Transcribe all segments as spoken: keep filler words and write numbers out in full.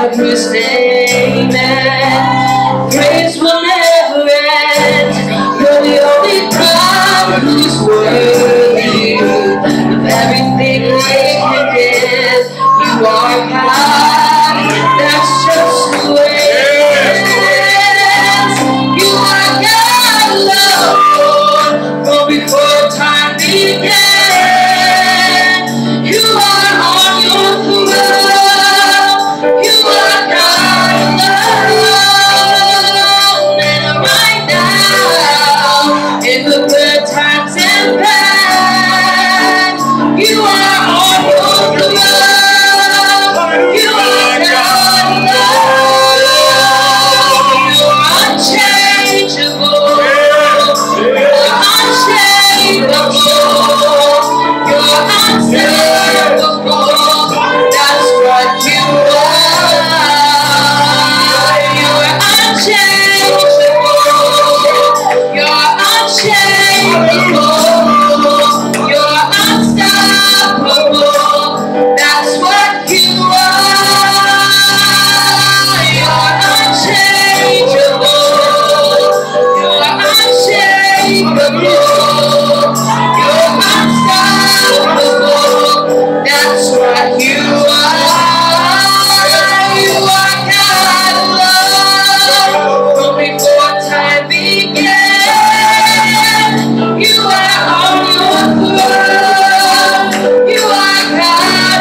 God whose name and praise will never end. You're the only God who's worthy of everything we can give. You are God, that's just who it is. You are God alone, from before time began. You are on your throne. You are God alone. And right now, in the good times and bad, you are on your throne. You are God alone. You're unchangeable. You're unchangeable. You're unstoppable. That's what you are. You're unchangeable. You're unchangeable. You're unstoppable. That's what you are. You're unchangeable. You're unshakable. You're unstoppable. That's what you are. You are God alone, from before time began. You are on your throne. You are God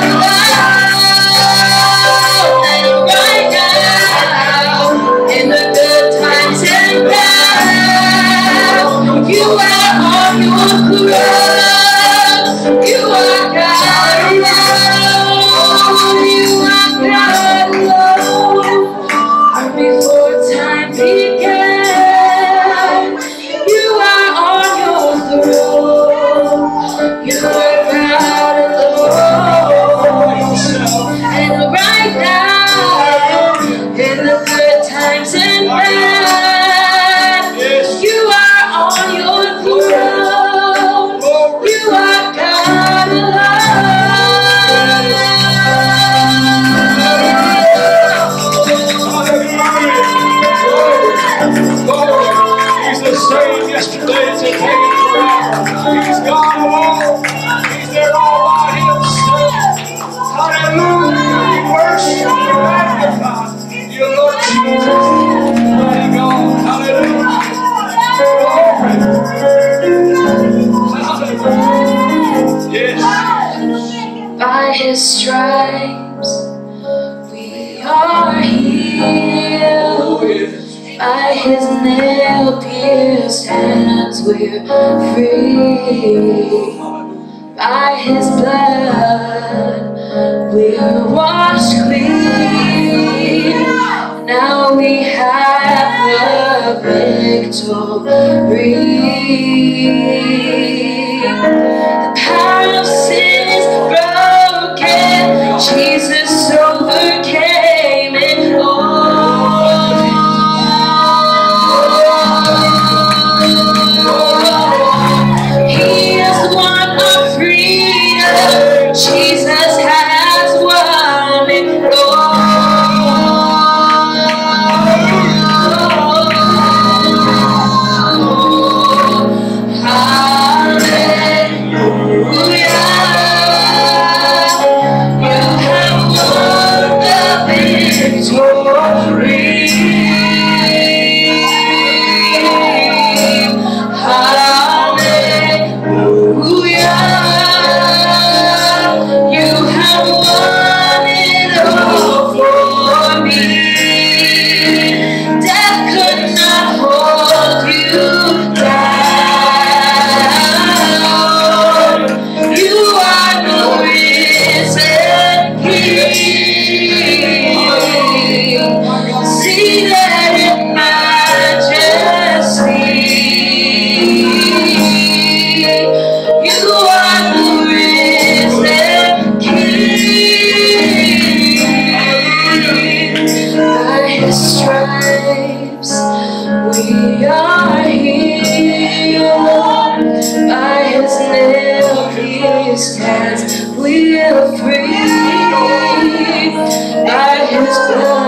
alone. And right now, in the good times and bad, you are on your throne. You are God alone. You are God alone. And before time began, you are on your throne. You are God alone. And right now, in the good times and bad, you are on your throne. You are God He's the same yesterday, today, and forever. He's God alone. He's there all by himself. Hallelujah. We worship you, magnify you, Lord Jesus. Mighty God. Hallelujah. Glory. Yes. By his stripes we are healed. By his nail-pierced hands we're free. By his blood we're washed clean. Now we have the victory. The power of sin is broken. Jesus overcame it all. He has won our freedom. Jesus has won it all. his hands we are free. By his blood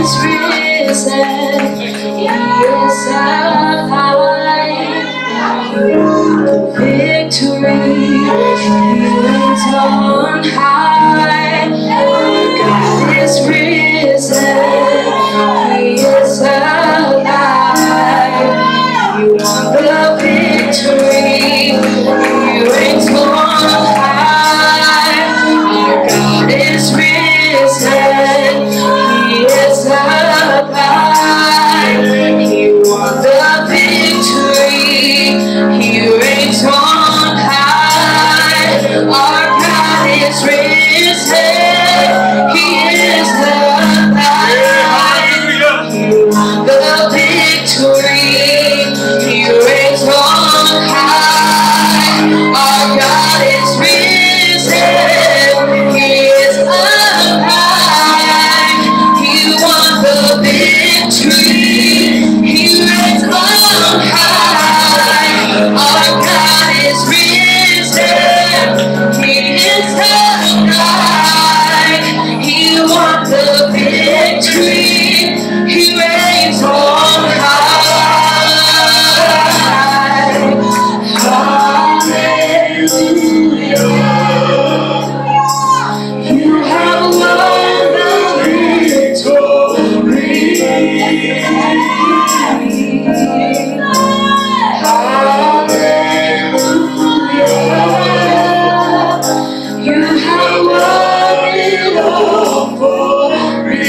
is risen. He is alive. He won the victory. He reigns on high. Our God is risen. He is alive. He won the victory. He reigns on high. Our God is risen. He is alive. He won the victory. He reigns on high. Our God is risen. He is alive. He won the victory. He reigns on high. Our God is risen. He is alive. He won the victory. He reigns on high. Our God is risen. He is alive. He won the victory. He reigns on high. Hallelujah. You have won the victory. Hallelujah. You have won it all for me.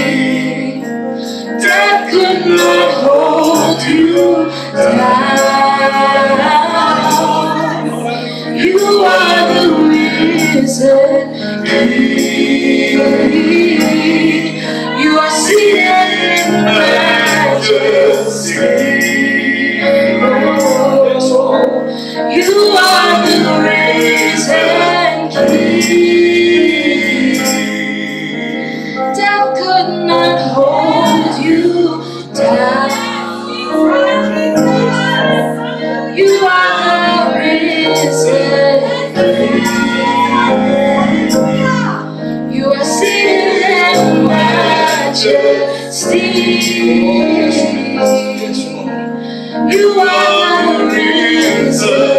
Death could not hold you down. You are the risen King. You are seated in majesty. Oh, you are the risen King. Death could not hold you down. You are the risen King. You are seated in majesty. You are the risen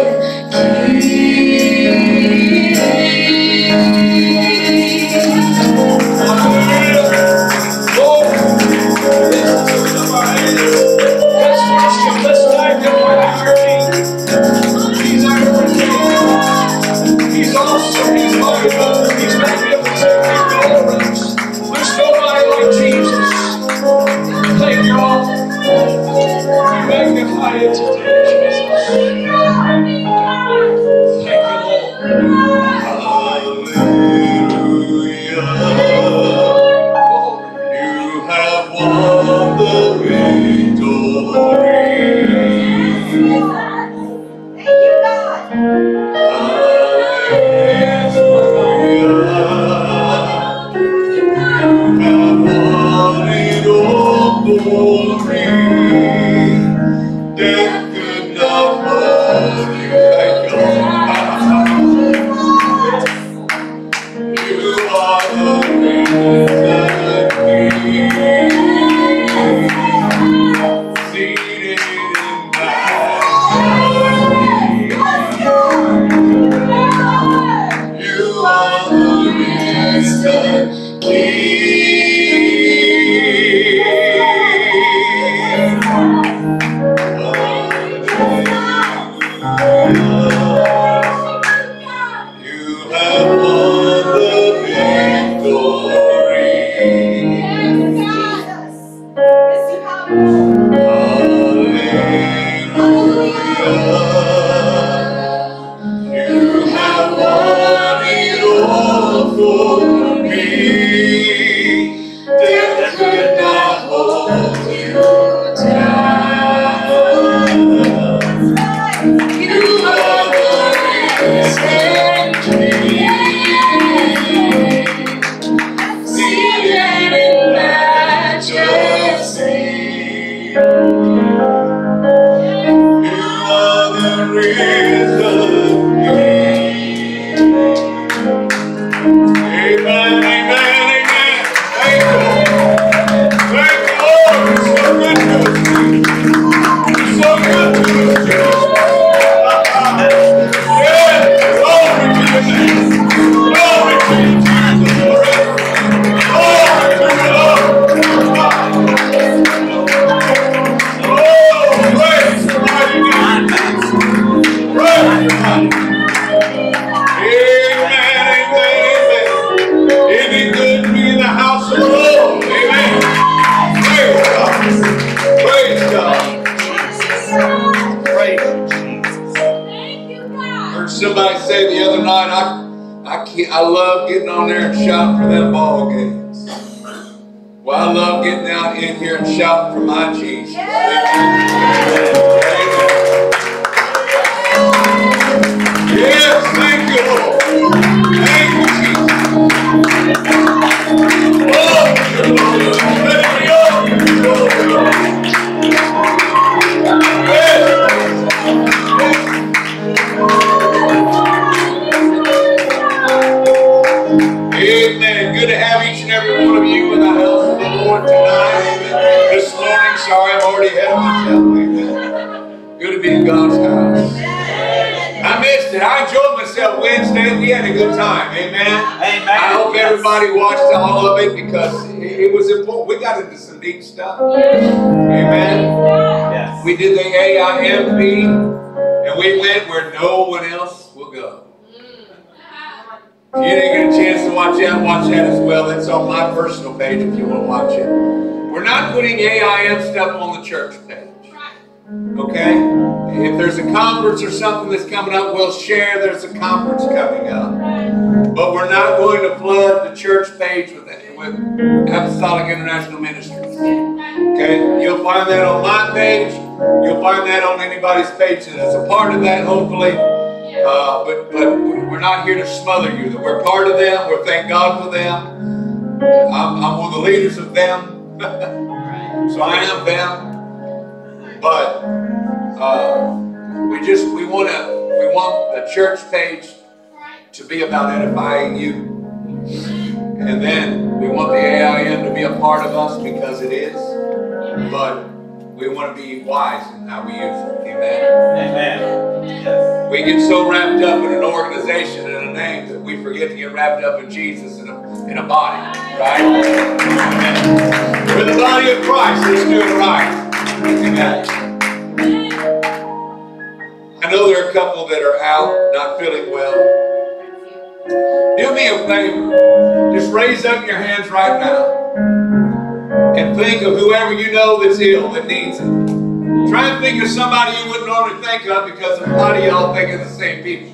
I love getting on there and shouting for them ball games. Well, I love getting out in here and shouting for my Jesus. Amen. Yes, thank you, Lord. Thank you, Jesus. Oh, Lord. Let it be up. Yes. Amen. Good to have each and every one of you in the house of the Lord tonight. Amen. This morning, sorry, I'm already ahead of myself. Amen. Good to be in God's house. I missed it. I enjoyed myself Wednesday. We had a good time. Amen. Amen. I hope everybody watched all of it because it, it was important. We got into some deep stuff. Amen. Yes. We did the A I M meeting, and we went where no one else will go. If you didn't get a chance to watch that, watch that as well. That's on my personal page if you want to watch it. We're not putting A I M stuff on the church page. Okay? If there's a conference or something that's coming up, we'll share there's a conference coming up. But we're not going to flood the church page with, with Apostolic International Ministries. Okay? You'll find that on my page. You'll find that on anybody's page that is a part of that, hopefully. Uh, but, but we're not here to smother you. That we're part of them. We're thank God for them. I'm, I'm one of the leaders of them. So I am them. But uh, we just we want to we want the church page to be about edifying you, and then we want the A I M to be a part of us because it is. But we want to be wise in how we use it. Amen. Amen. Yes. We get so wrapped up in an organization and a name that we forget to get wrapped up in Jesus and a, in a body, right? Amen. We're the body of Christ. Let's do it right. Amen. I know there are a couple that are out, not feeling well. Do me a favor. Just raise up your hands right now and think of whoever you know that's ill, that needs it. Try and think of somebody you wouldn't normally think of because a lot of y'all think of the same people.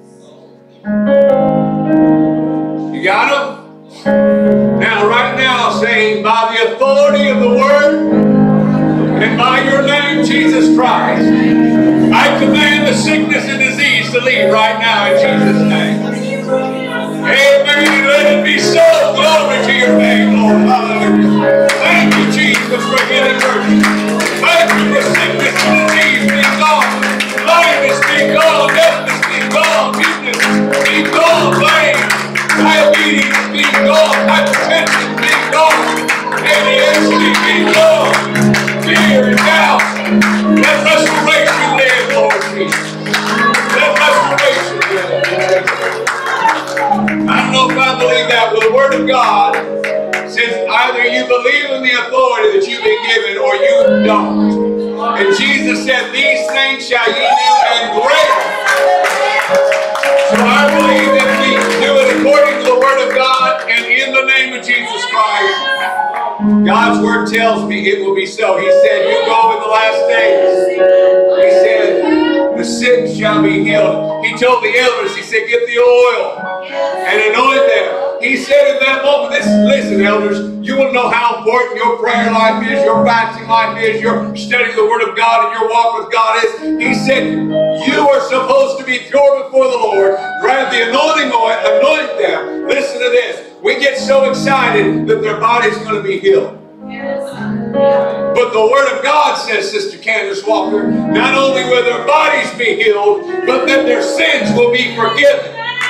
You got them? Now, right now, saying, by the authority of the Word and by your name, Jesus Christ, I command the sickness and disease to leave right now in Jesus' name. Amen. Let it be so. Glory to your name, Lord. Hallelujah. Thank you, Jesus, for healing mercy. Thank you for sickness and disease being gone. Blindness being gone. Deafness being gone. Muteness being gone. Pain. Diabetes being gone. Hypertension being gone. A D H D being gone. Fear and doubt. Let restoration live, Lord Jesus. Let restoration live. I don't know if I believe that, but the Word of God says either you believe in the authority that you've been given or you don't. And Jesus said, these things shall ye do and greater. So I believe that we do it according to the Word of God and in the name of Jesus Christ. God's Word tells me it will be so. He said, you go in the last days. He said, the sick shall be healed. He told the elders, he said, get the oil and anoint them. He said in that moment, this, listen, elders, you will know how important your prayer life is, your fasting life is, your studying the Word of God and your walk with God is. He said, you are supposed to be pure before the Lord. Grab the anointing oil, anoint them. Listen to this. We get so excited that their body's going to be healed. But the Word of God says, Sister Candace Walker, not only will their bodies be healed, but that their sins will be forgiven.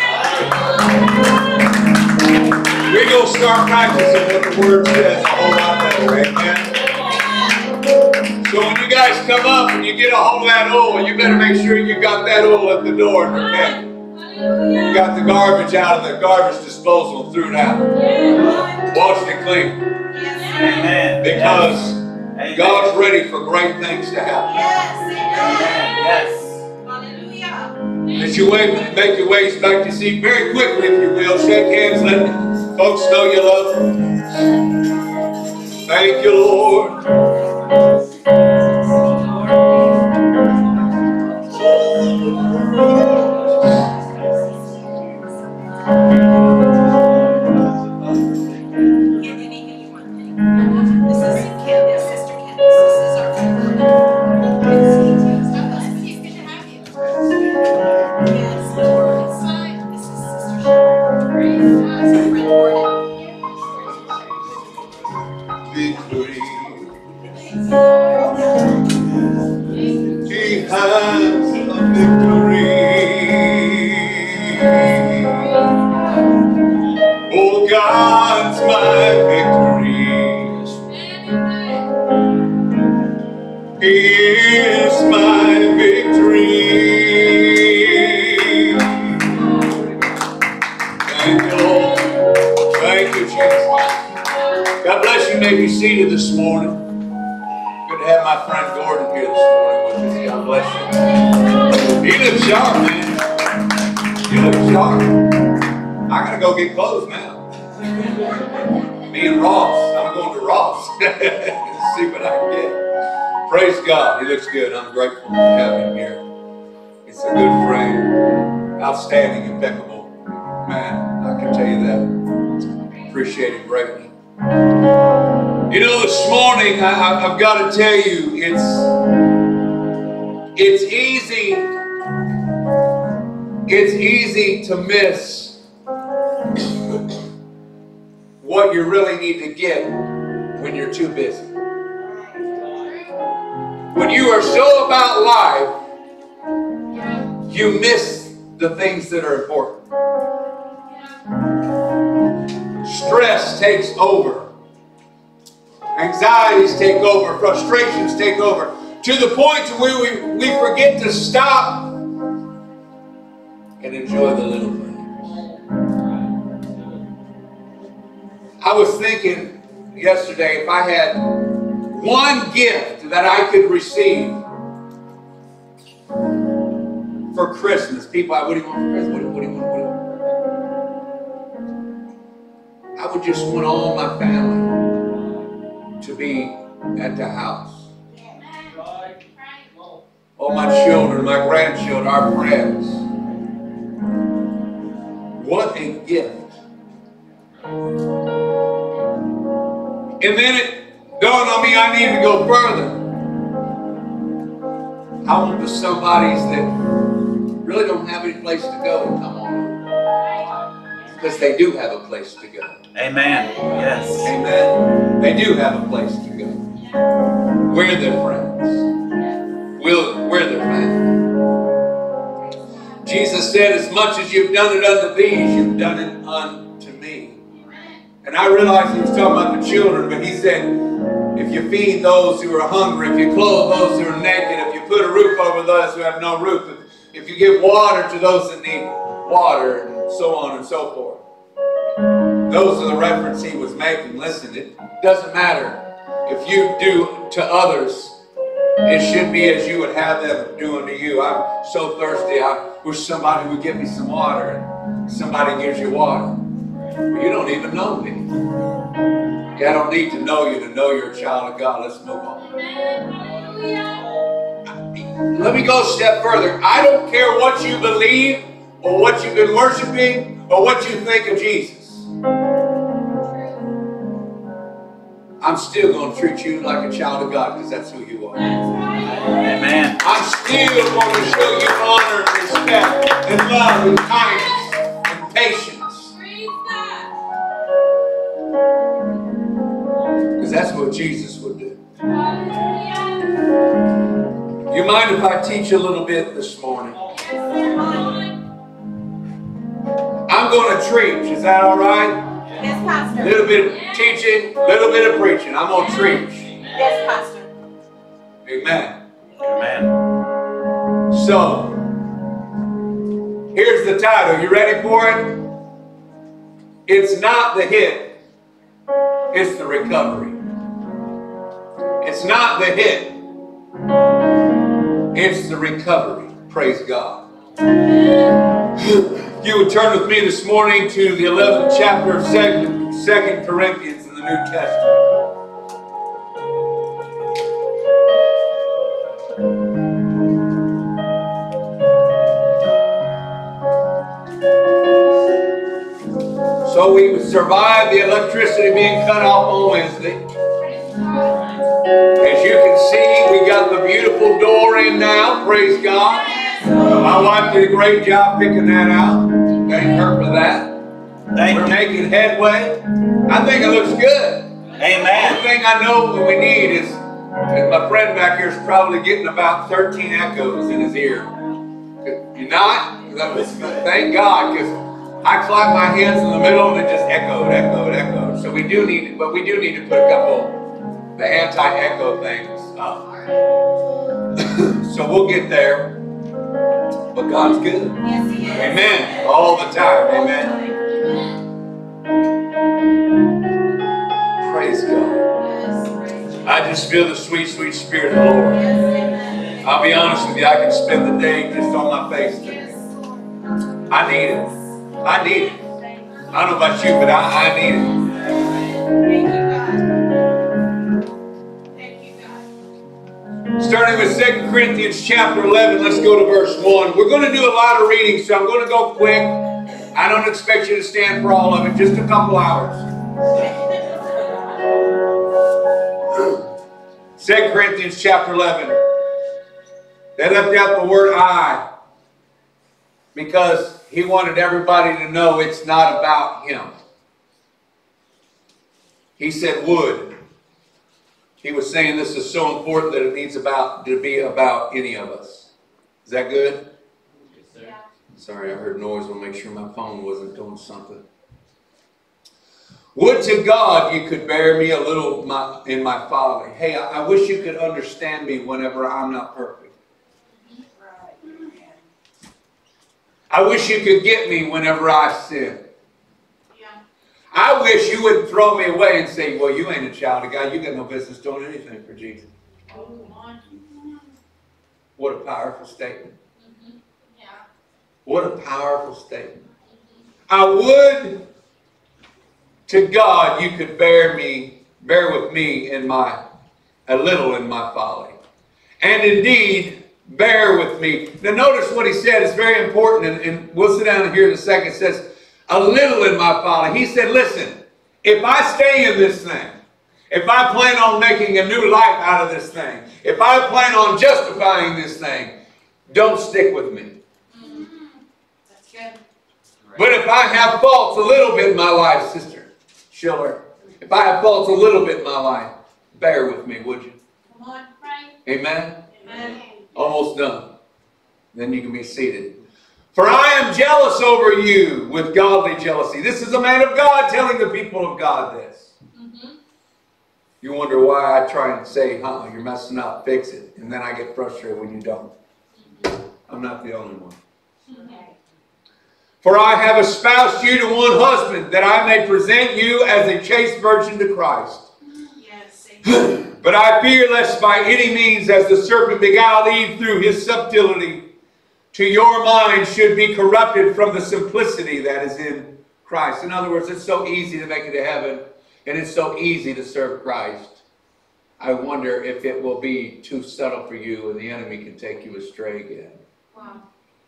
We're going to start practicing what the Word says a whole lot better. Amen. So when you guys come up and you get a hold of that oil, you better make sure you got that oil at the door. Okay? You got the garbage out of the garbage disposal and threw it out. Washed it clean. Amen. Because Amen. God's ready for great things to happen. Yes. Hallelujah. As you wait, make your ways back to your seat very quickly, if you will. Shake hands, let folks know you love them. Thank you, Lord. Thank you. Oh, God's my victory. He is my victory. Thank you, Lord. Thank you, Jesus. God bless you. You may be seated this morning. Good to have my friend Gordon here this morning with us. God bless you. You look sharp, man. You look sharp. I gotta go get clothes now. Me and Ross. I'm going to Ross. See what I can get. Praise God. He looks good. I'm grateful to have him here. He's a good friend. Outstanding, impeccable man. I can tell you that. Appreciate him greatly. You know, this morning, I, I've got to tell you, it's, it's easy, it's easy to miss what you really need to get when you're too busy. When you are so about life, you miss the things that are important. Stress takes over. Anxieties take over. Frustrations take over. To the point to where we, we forget to stop and enjoy the little things. I was thinking yesterday, if I had one gift that I could receive for Christmas, people, what do you want for Christmas? What do you, what do you want? What do you want? I would just want all my family to be at the house. All my children, my grandchildren, our friends. What a gift. And then it dawned on me I need to go further. I want the somebodies that really don't have any place to go to come on. Because they do have a place to go. Amen. Yes. Amen. They do have a place to go. We're their friends. We'll, we're their family. Jesus said, as much as you've done it unto these, you've done it unto me. And I realized he was talking about the children, but he said, if you feed those who are hungry, if you clothe those who are naked, if you put a roof over those who have no roof, if, if you give water to those that need water, and so on and so forth. Those are the reference he was making. Listen, it doesn't matter if you do to others, it should be as you would have them do unto you. I'm so thirsty, I wish somebody would give me some water, and somebody gives you water. But you don't even know me. Yeah, I don't need to know you to know you're a child of God. Let's move on. Let me go a step further. I don't care what you believe or what you've been worshiping or what you think of Jesus. I'm still going to treat you like a child of God because that's who you are. Amen. I'm still going to show you honor and respect and love and kindness and patience. Because that's what Jesus would do. You mind if I teach a little bit this morning? I'm going to preach. Is that all right? Yes, Pastor. A little bit of teaching, a little bit of preaching. I'm going to preach. Yes, Pastor. Amen. Amen. So, here's the title. You ready for it? It's not the hit. It's the recovery. It's not the hit. It's the recovery. Praise God. You would turn with me this morning to the eleventh chapter of Second Corinthians in the New Testament. So we survived the electricity being cut off on Wednesday. As you can see, we got the beautiful door in now. Praise God. My wife did a great job picking that out. Thank her for that. Thank We're you. making headway. I think it looks good. The Amen. only thing I know what we need is, is my friend back here is probably getting about thirteen echoes in his ear. You're not? Thank God, because I clapped my hands in the middle and it just echoed, echoed, echoed. So we do need, but we do need to put a couple the anti-echo things up. So we'll get there. But God's good. Yes, He is. Amen. All the time. Amen. Praise God. I just feel the sweet, sweet Spirit of the Lord. I'll be honest with you, I can spend the day just on my face today. I need it. I need it. I don't know about you, but I, I need it. Thank you, God. Thank you, God. Starting with Second Corinthians chapter eleven, let's go to verse one. We're going to do a lot of reading, so I'm going to go quick. I don't expect you to stand for all of it, just a couple hours. Second Corinthians chapter eleven. They left out the word I because he wanted everybody to know it's not about him. He said would. He was saying this is so important that it needs about to be about any of us. Is that good? Yes, sir. Sorry, I heard noise. I'll make sure my phone wasn't doing something. Would to God you could bear me a little my, in my folly. Hey, I, I wish you could understand me whenever I'm not perfect. I wish you could get me whenever I sin. Yeah. I wish you wouldn't throw me away and say, well, you ain't a child of God. You got no business doing anything for Jesus. Oh, come on. What a powerful statement. Mm-hmm. Yeah. What a powerful statement. I would to God you could bear me, bear with me in my, a little in my folly. And indeed, bear with me. Now notice what he said is very important, and, and we'll sit down here in a second. It says, a little in my folly. He said, listen, if I stay in this thing, if I plan on making a new life out of this thing, if I plan on justifying this thing, don't stick with me. Mm-hmm. That's good. But if I have faults a little bit in my life, Sister Schiller, if I have faults a little bit in my life, bear with me, would you? Come on, Frank. Amen? Amen. Almost done. Then you can be seated. For I am jealous over you with godly jealousy. This is a man of God telling the people of God this. Mm-hmm. You wonder why I try and say, huh, you're messing up, fix it. And then I get frustrated when you don't. Mm-hmm. I'm not the only one. Okay. For I have espoused you to one husband, that I may present you as a chaste virgin to Christ. Yes. Amen. But I fear lest by any means, as the serpent beguiled Eve through his subtlety, to your mind should be corrupted from the simplicity that is in Christ. In other words, it's so easy to make it to heaven, and it's so easy to serve Christ. I wonder if it will be too subtle for you, and the enemy can take you astray again. Wow.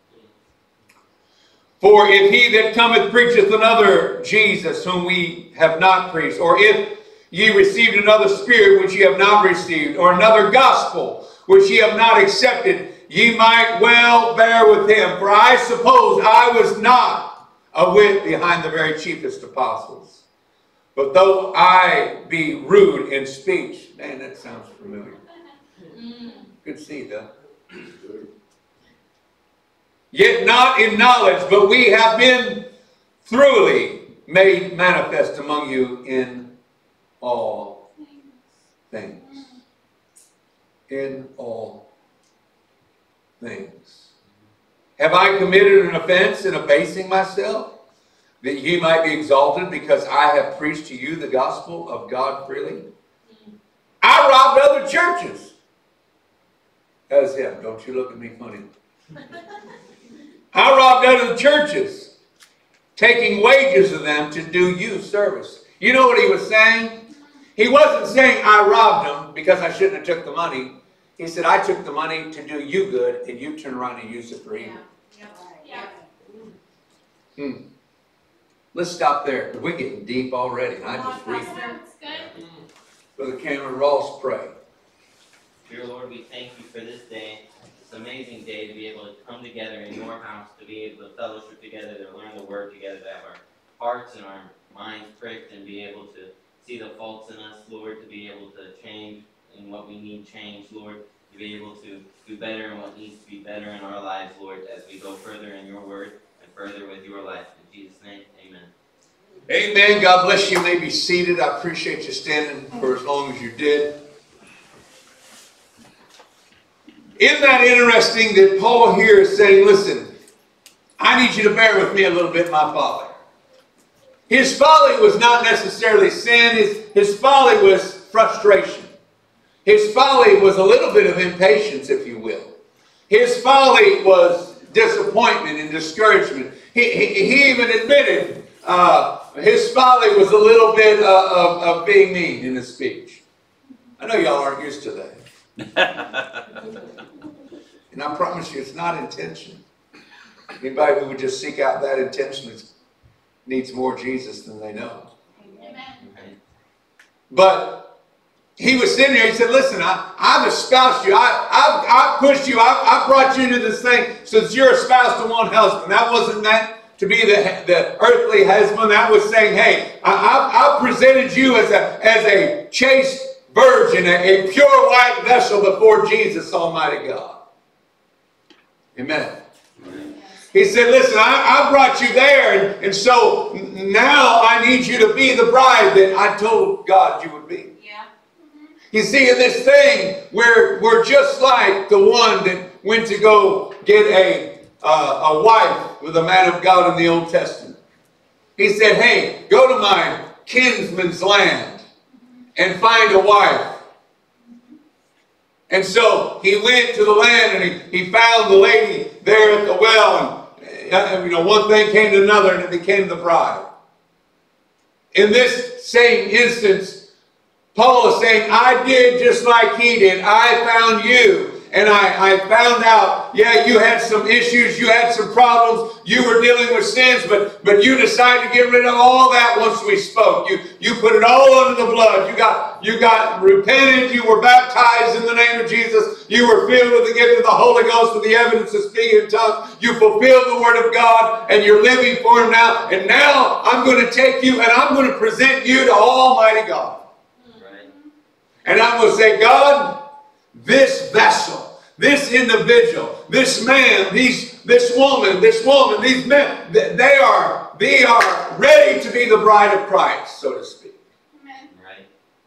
For if he that cometh preacheth another Jesus, whom we have not preached, or if ye received another spirit which ye have not received, or another gospel which ye have not accepted, ye might well bear with him. For I suppose I was not a whit behind the very chiefest apostles. But though I be rude in speech, man, that sounds familiar. Good to see you, Doug. Yet not in knowledge, but we have been thoroughly made manifest among you in all things. In all things. Have I committed an offense in abasing myself, that ye might be exalted, because I have preached to you the gospel of God freely? I robbed other churches. As him. Don't you look at me funny. I robbed other churches, taking wages of them to do you service. You know what he was saying? He wasn't saying I robbed them because I shouldn't have took the money. He said I took the money to do you good, and you turn around and use it for evil. Yeah. Yeah. Hmm. Let's stop there. We're getting deep already. And I just read. That's good. Brother Cameron Ross, pray. Dear Lord, we thank you for this day. It's an amazing day to be able to come together in your house, to be able to fellowship together, to learn the word together, to have our hearts and our minds pricked, and be able to see the faults in us, Lord, to be able to change in what we need change, Lord, to be able to do better in what needs to be better in our lives, Lord, as we go further in your word and further with your life. In In Jesus' name, amen. Amen. God bless you. You may be seated. I appreciate you standing for as long as you did. Isn't that interesting that Paul here is saying, listen, I need you to bear with me a little bit, my folly. His folly was not necessarily sin. His, his folly was frustration. His folly was a little bit of impatience, if you will. His folly was disappointment and discouragement. He, he, he even admitted uh, his folly was a little bit uh, of, of being mean in his speech. I know y'all aren't used to that. And I promise you, it's not intention. Anybody who would just seek out that intention needs more Jesus than they know. Amen. But he was sitting there, he said, listen, I, I've espoused you. I, I've, I've pushed you. I've, I've brought you into this thing since you're espoused to one husband. That wasn't meant to be the, the earthly husband. That was saying, hey, I, I've, I've presented you as a, as a chaste virgin, a, a pure white vessel before Jesus, Almighty God. Amen. He said, listen, I, I brought you there, and, and so now I need you to be the bride that I told God you would be. Yeah. You see, in this thing, we're, we're just like the one that went to go get a, uh, a wife with a man of God in the Old Testament. He said, hey, go to my kinsman's land and find a wife. And so he went to the land and he, he found the lady there at the well. And uh, you know, one thing came to another and it became the bride. In this same instance, Paul is saying, I did just like he did. I found you. And I, I found out, yeah, you had some issues, you had some problems, you were dealing with sins, but, but you decided to get rid of all that once we spoke. You, you put it all under the blood. You got, you got repented, you were baptized in the name of Jesus, you were filled with the gift of the Holy Ghost with the evidence of speaking in tongues, you fulfilled the Word of God, and you're living for Him now. And now I'm going to take you and I'm going to present you to Almighty God. Right. And I'm going to say, God, this vessel, this individual, this man, these, this woman, this woman, these men, they are, they are ready to be the bride of Christ, so to speak. Amen. Right.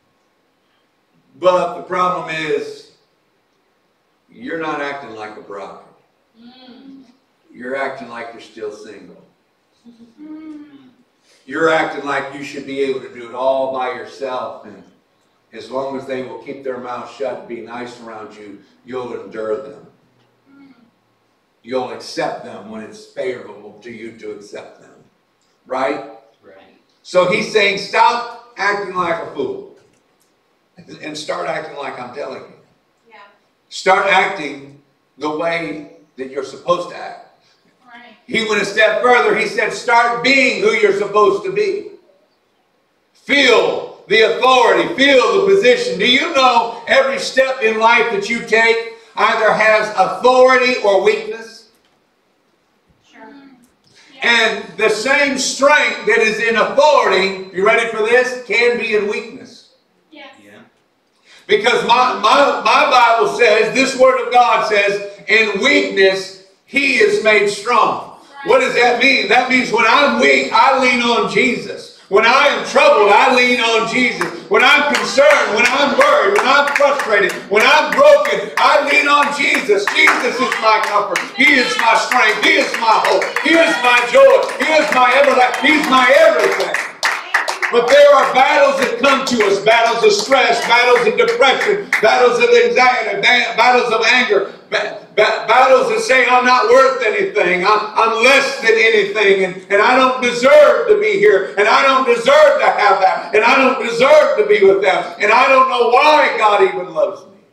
But the problem is, you're not acting like a bride. Mm. You're acting like you're still single. Mm. You're acting like you should be able to do it all by yourself, and as long as they will keep their mouth shut and be nice around you, you'll endure them. You'll accept them when it's favorable to you to accept them. Right? Right. So he's saying, stop acting like a fool. And start acting like I'm telling you. Yeah. Start acting the way that you're supposed to act. Right. He went a step further. He said, start being who you're supposed to be. Feel the authority, feel the position. Do you know every step in life that you take either has authority or weakness? Sure. And the same strength that is in authority, you ready for this, can be in weakness. Yes. Yeah. Because my, my, my Bible says, this Word of God says, in weakness, He is made strong. Right. What does that mean? That means when I'm weak, I lean on Jesus. When I am troubled, I lean on Jesus. When I'm concerned, when I'm worried, when I'm frustrated, when I'm broken, I lean on Jesus. Jesus is my comfort. He is my strength. He is my hope. He is my joy. He is my everlasting. He's my everything. But there are battles that come to us, battles of stress, battles of depression, battles of anxiety, battles of anger, battles that say I'm not worth anything, I'm, I'm less than anything, and, and I don't deserve to be here, and I don't deserve to have that, and I don't deserve to be with them, and I don't know why God even loves me.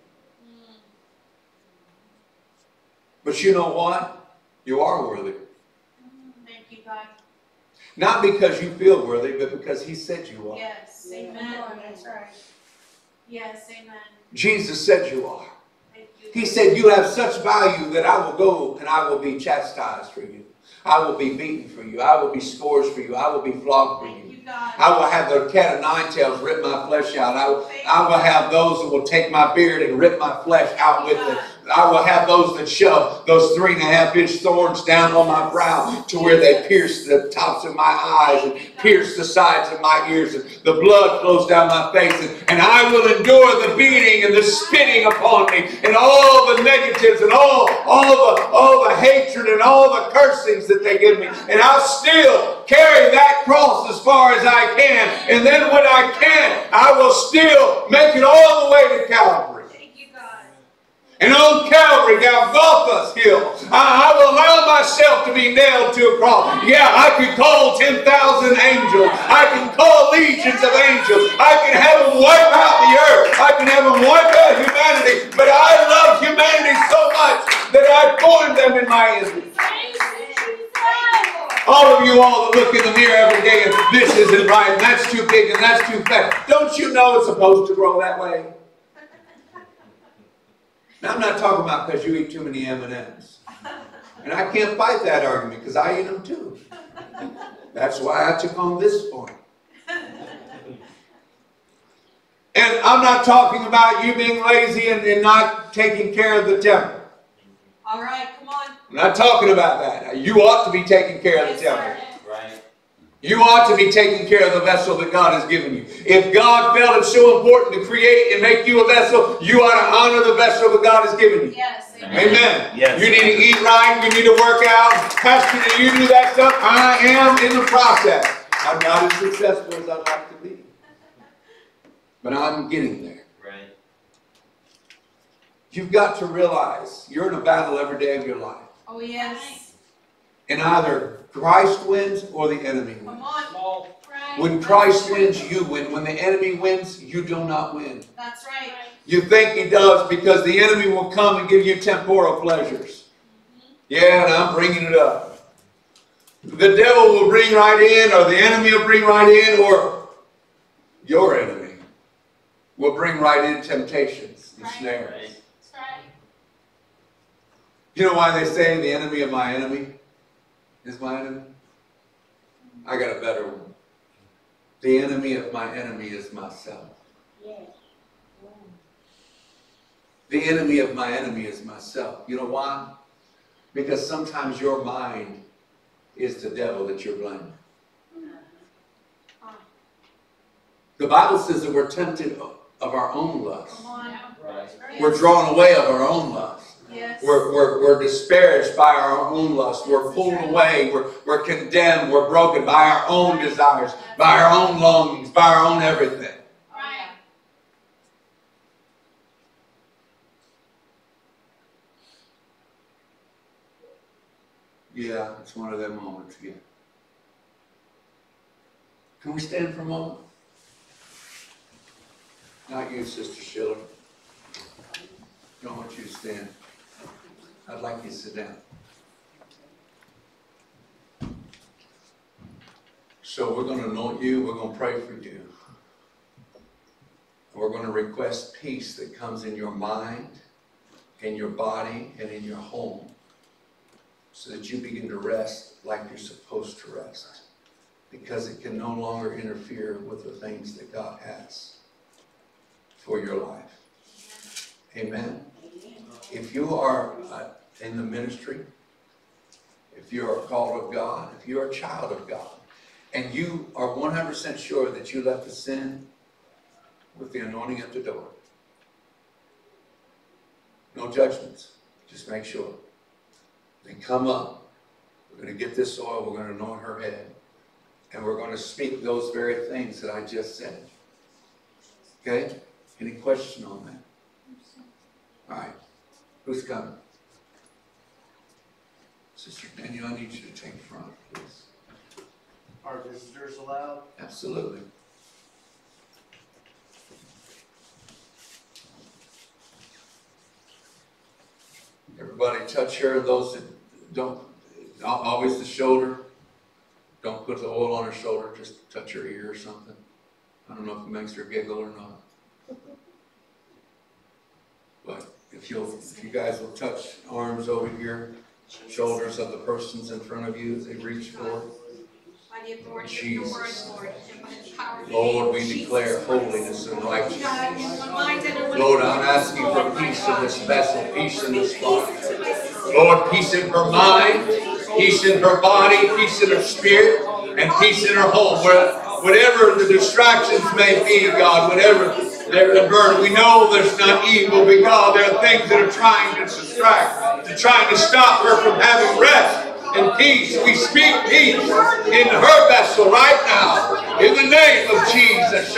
But you know what? You are worthy. Thank you, God. Not because you feel worthy, but because He said you are. Yes. Amen. That's right. Yes. Amen. Jesus said you are. Thank you. He said, you have such value that I will go and I will be chastised for you. I will be beaten for you. I will be scourged for you. I will be flogged for Thank you. you, God. I will have the cat of nine tails rip my flesh out. I will, I will have those who will take my beard and rip my flesh out with it. I will have those that shove those three and a half inch thorns down on my brow to where they pierce the tops of my eyes and pierce the sides of my ears. And the blood flows down my face. And, and I will endure the beating and the spitting upon me and all the negatives and all, all, the, all the hatred and all the cursings that they give me. And I'll still carry that cross as far as I can. And then when I can, I will still make it all the way to Calvary. And on Calvary, Golgotha's hill, I, I will allow myself to be nailed to a cross. Yeah, I can call ten thousand angels. I can call legions of angels. I can have them wipe out the earth. I can have them wipe out humanity. But I love humanity so much that I formed them in my image. All of you all that look in the mirror every day and this isn't right and that's too big and that's too fat. Don't you know it's supposed to grow that way? Now, I'm not talking about because you eat too many M and M's. And I can't fight that argument because I eat them too. That's why I took on this point. And I'm not talking about you being lazy and, and not taking care of the temple. All right, come on. I'm not talking about that. You ought to be taking care of the Yes, temple. sir. Right. You ought to be taking care of the vessel that God has given you. If God felt it so important to create and make you a vessel, you ought to honor the vessel that God has given you. Yes. Amen. Yes. You need to eat right. You need to work out. Pastor, do you do that stuff? I am in the process. I'm not as successful as I'd like to be. But I'm getting there. Right. You've got to realize you're in a battle every day of your life. Oh, yes. And either Christ wins or the enemy wins. Come on. Right. When Christ wins, you win. When the enemy wins, you do not win. That's right. You think he does because the enemy will come and give you temporal pleasures. Yeah, and I'm bringing it up. The devil will bring right in, or the enemy will bring right in, or your enemy will bring right in temptations and Right. snares. Right. That's right. You know why they say the enemy of my enemy is my enemy? I got a better one. The enemy of my enemy is myself. The enemy of my enemy is myself. You know why? Because sometimes your mind is the devil that you're blaming. The Bible says that we're tempted of our own lust. Come on. Right. We're drawn away of our own lust. Yes. We're, we're, we're disparaged by our own lust. We're pulled away. We're, we're condemned. We're broken by our own desires, by our own longings, by our own everything. Right. Yeah, it's one of them moments again. Can we stand for a moment? Not you, Sister Schiller. Don't want you to stand. I'd like you to sit down. So we're going to anoint you. We're going to pray for you. We're going to request peace that comes in your mind, in your body, and in your home, so that you begin to rest like you're supposed to rest, because it can no longer interfere with the things that God has for your life. Amen. If you are uh, in the ministry, if you are called of God, if you're a child of God, and you are one hundred percent sure that you left the sin with the anointing at the door, no judgments, just make sure. Then come up. We're going to get this oil, we're going to anoint her head, and we're going to speak those very things that I just said. Okay? Any question on that? All right. Who's coming? Sister Daniel, I need you to take front, please. Are visitors allowed? Absolutely. Everybody touch her. Those that don't, always the shoulder. Don't put the oil on her shoulder. Just touch her ear or something. I don't know if it makes her giggle or not. But if you'll, if you guys will touch arms over here, shoulders of the persons in front of you as they reach forward. I the authority of your word, Jesus. Lord, and by the power of the Lord, name we of Jesus declare Christ. holiness and righteousness. God, in one mind and in one Lord, I'm accord, asking for Lord, peace my in this God. vessel, peace in this Speak body. peace into my sister. Lord, peace in her mind, peace in her body, peace in her spirit, and peace in her home. Where, whatever the distractions may be, God, whatever they're in her, we know there's not evil, but God, there are things that are trying to distract, to trying to stop her from having rest and peace. We speak peace in her vessel right now. In the name of Jesus.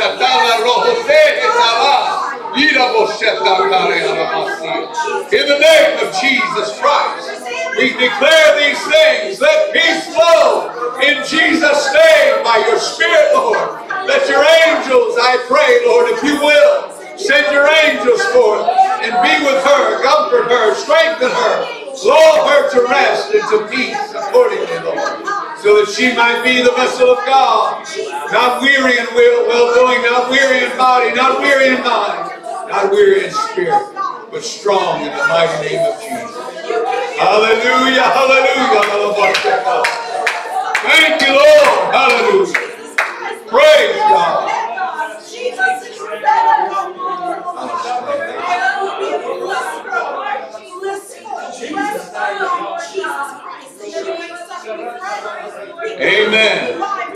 In the name of Jesus Christ, we declare these things. Let peace flow in Jesus' name by your Spirit, Lord. Let your angels, I pray, Lord, if you will, send your angels forth and be with her, comfort her, strengthen her, lull her to rest and to peace accordingly, Lord, so that she might be the vessel of God, not weary in will, well-doing, not weary in body, not weary in mind, not weary in spirit, but strong in the mighty name of Jesus. Hallelujah, hallelujah. Thank you, Lord. Hallelujah. Praise God. Amen.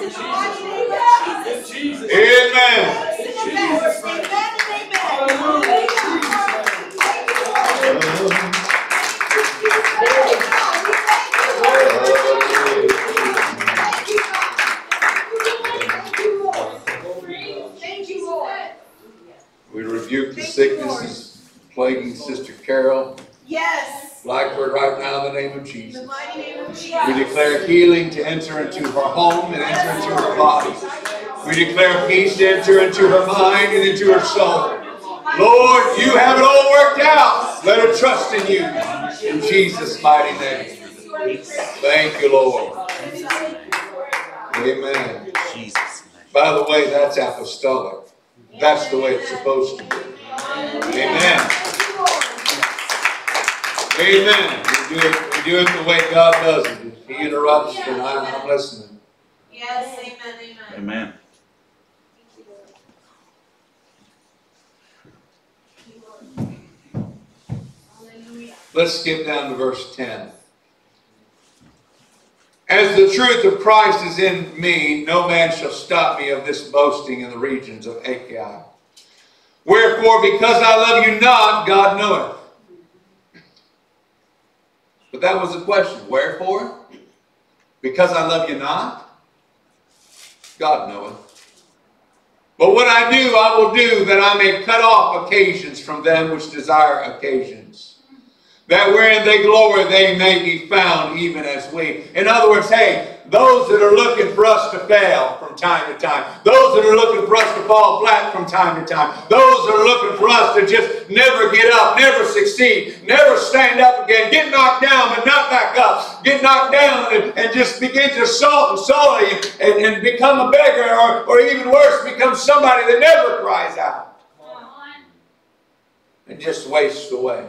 Amen. Thank you, Lord. We rebuke the sicknesses plaguing Sister Carol Yes. Blackford right now in the name of In the Jesus. mighty name of Jesus. We declare healing to enter into her home and enter into her body. We declare peace to enter into her mind and into her soul. Lord, you have it all worked out. Let her trust in you. In Jesus' mighty name. Thank you, Lord. Amen. Jesus. By the way, that's apostolic. That's the way it's supposed to be. Amen. Amen. We do it, we do it the way God does it. If He interrupts, then I, I'm listening. Yes, amen, amen. Amen. Let's skip down to verse ten. As the truth of Christ is in me, no man shall stop me of this boasting in the regions of Achaia. Wherefore, because I love you not, God knoweth. But that was the question. Wherefore? Because I love you not? God knoweth. But what I do, I will do, that I may cut off occasions from them which desire occasions, that wherein they glory they may be found even as we. In other words, hey, those that are looking for us to fail from time to time, those that are looking for us to fall flat from time to time, those that are looking for us to just never get up, never succeed, never stand up again, get knocked down but not back up, get knocked down and, and just begin to salt and sully and, and become a beggar, or, or even worse, become somebody that never cries out and just wastes away.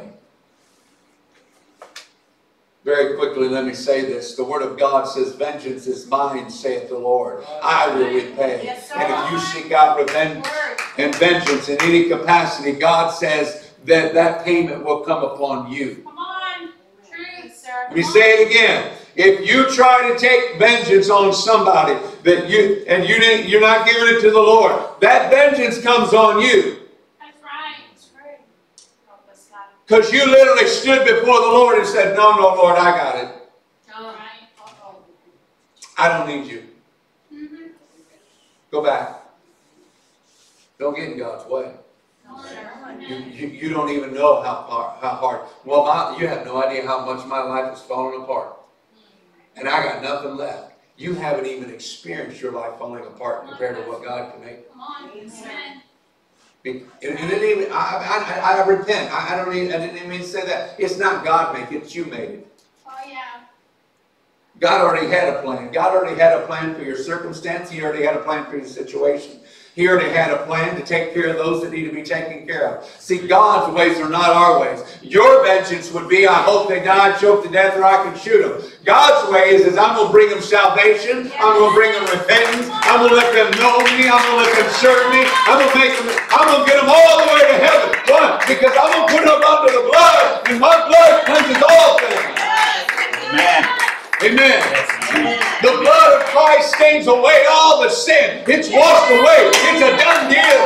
Very quickly, let me say this. The Word of God says, vengeance is mine, saith the Lord. I will repay. Yes, and if you seek out revenge and vengeance in any capacity, God says that that payment will come upon you. Come on. Truth, sir. Let me say it again. If you try to take vengeance on somebody that you and you didn't, you're not giving it to the Lord, that vengeance comes on you. That's right. That's right. Help us, God. Because you literally stood before the Lord and said, no, no, Lord, I got it. All right. Uh-oh. I don't need you. Mm-hmm. Go back. Don't get in God's way. No, sir. You, you, you don't even know how hard. How hard. Well, my, you have no idea how much my life is falling apart. And I got nothing left. You haven't even experienced your life falling apart compared to what God can make. Come on. Amen. And it didn't even, I, I, I repent. I, I don't even, I didn't even mean to say that. It's not God making it, it's you made it. Oh, yeah. God already had a plan. God already had a plan for your circumstance. He already had a plan for your situation. He already had a plan to take care of those that need to be taken care of. See, God's ways are not our ways. Your vengeance would be, I hope they die, choked to death, or I can shoot them. God's ways is, I'm going to bring them salvation. I'm going to bring them repentance. I'm going to let them know me. I'm going to let them serve me. I'm going to make them, I'm going to get them all the way to heaven. Why? Because I'm going to put them under the blood, and my blood cleanses all things. Amen. Amen. The blood of Christ stains away all the sin. It's washed away. It's a done deal.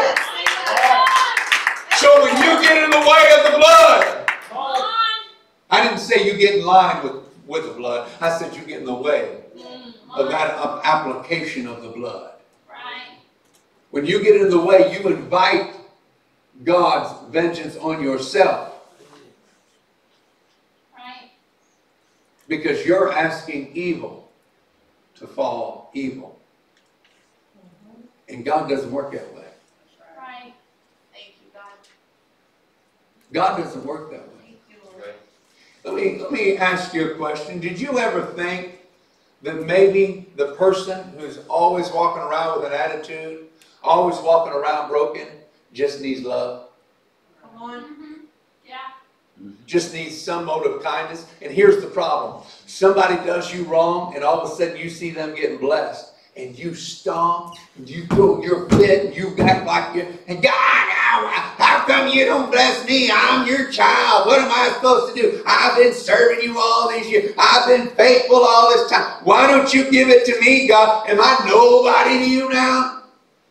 So when you get in the way of the blood, I didn't say you get in line with, with the blood. I said you get in the way of that application of the blood. When you get in the way, you invite God's vengeance on yourself. Because you're asking evil to fall evil. And God doesn't work that way. Right. Thank you, God. God doesn't work that way. Let me, let me ask you a question. Did you ever think that maybe the person who's always walking around with an attitude, always walking around broken, just needs love? Come on. Mm-hmm. Yeah. Just needs some mode of kindness. And here's the problem. Somebody does you wrong, and all of a sudden you see them getting blessed. And you stomp, and you go, you're fit, and you act like you, and God, how come you don't bless me? I'm your child. What am I supposed to do? I've been serving you all these years. I've been faithful all this time. Why don't you give it to me, God? Am I nobody to you now?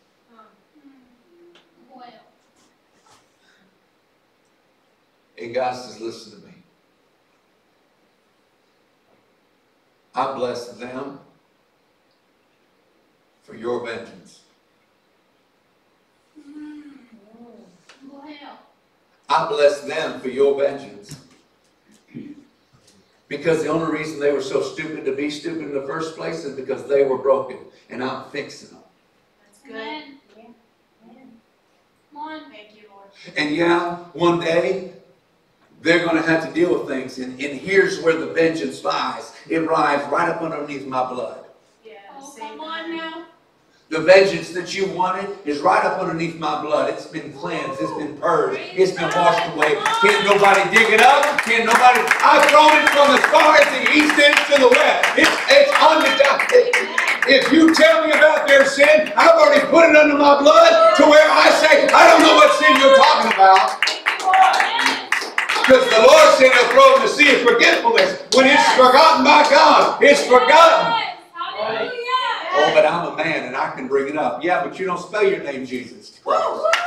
Well. And God says, listen to me. I bless them for your vengeance. Well. I bless them for your vengeance. Because the only reason they were so stupid to be stupid in the first place is because they were broken. And I'm fixing them. That's good. Amen. Amen. Come on. Thank you, Lord. And yeah, one day, they're going to have to deal with things. And, and here's where the vengeance lies. It lies right up underneath my blood. Yeah. Oh, come on now. The vengeance that you wanted is right up underneath my blood. It's been cleansed. It's been purged. It's been washed away. Can't nobody dig it up. Can't nobody. I've thrown it from as far as the east is to the west. It's, it's on the top. If you tell me about their sin, I've already put it under my blood to where I say, I don't know what sin you're talking about. Because the Lord said he'll throw in the sea of forgetfulness. When it's forgotten by God, it's forgotten. Oh, but I'm a man and I can bring it up. Yeah, but you don't spell your name Jesus Christ.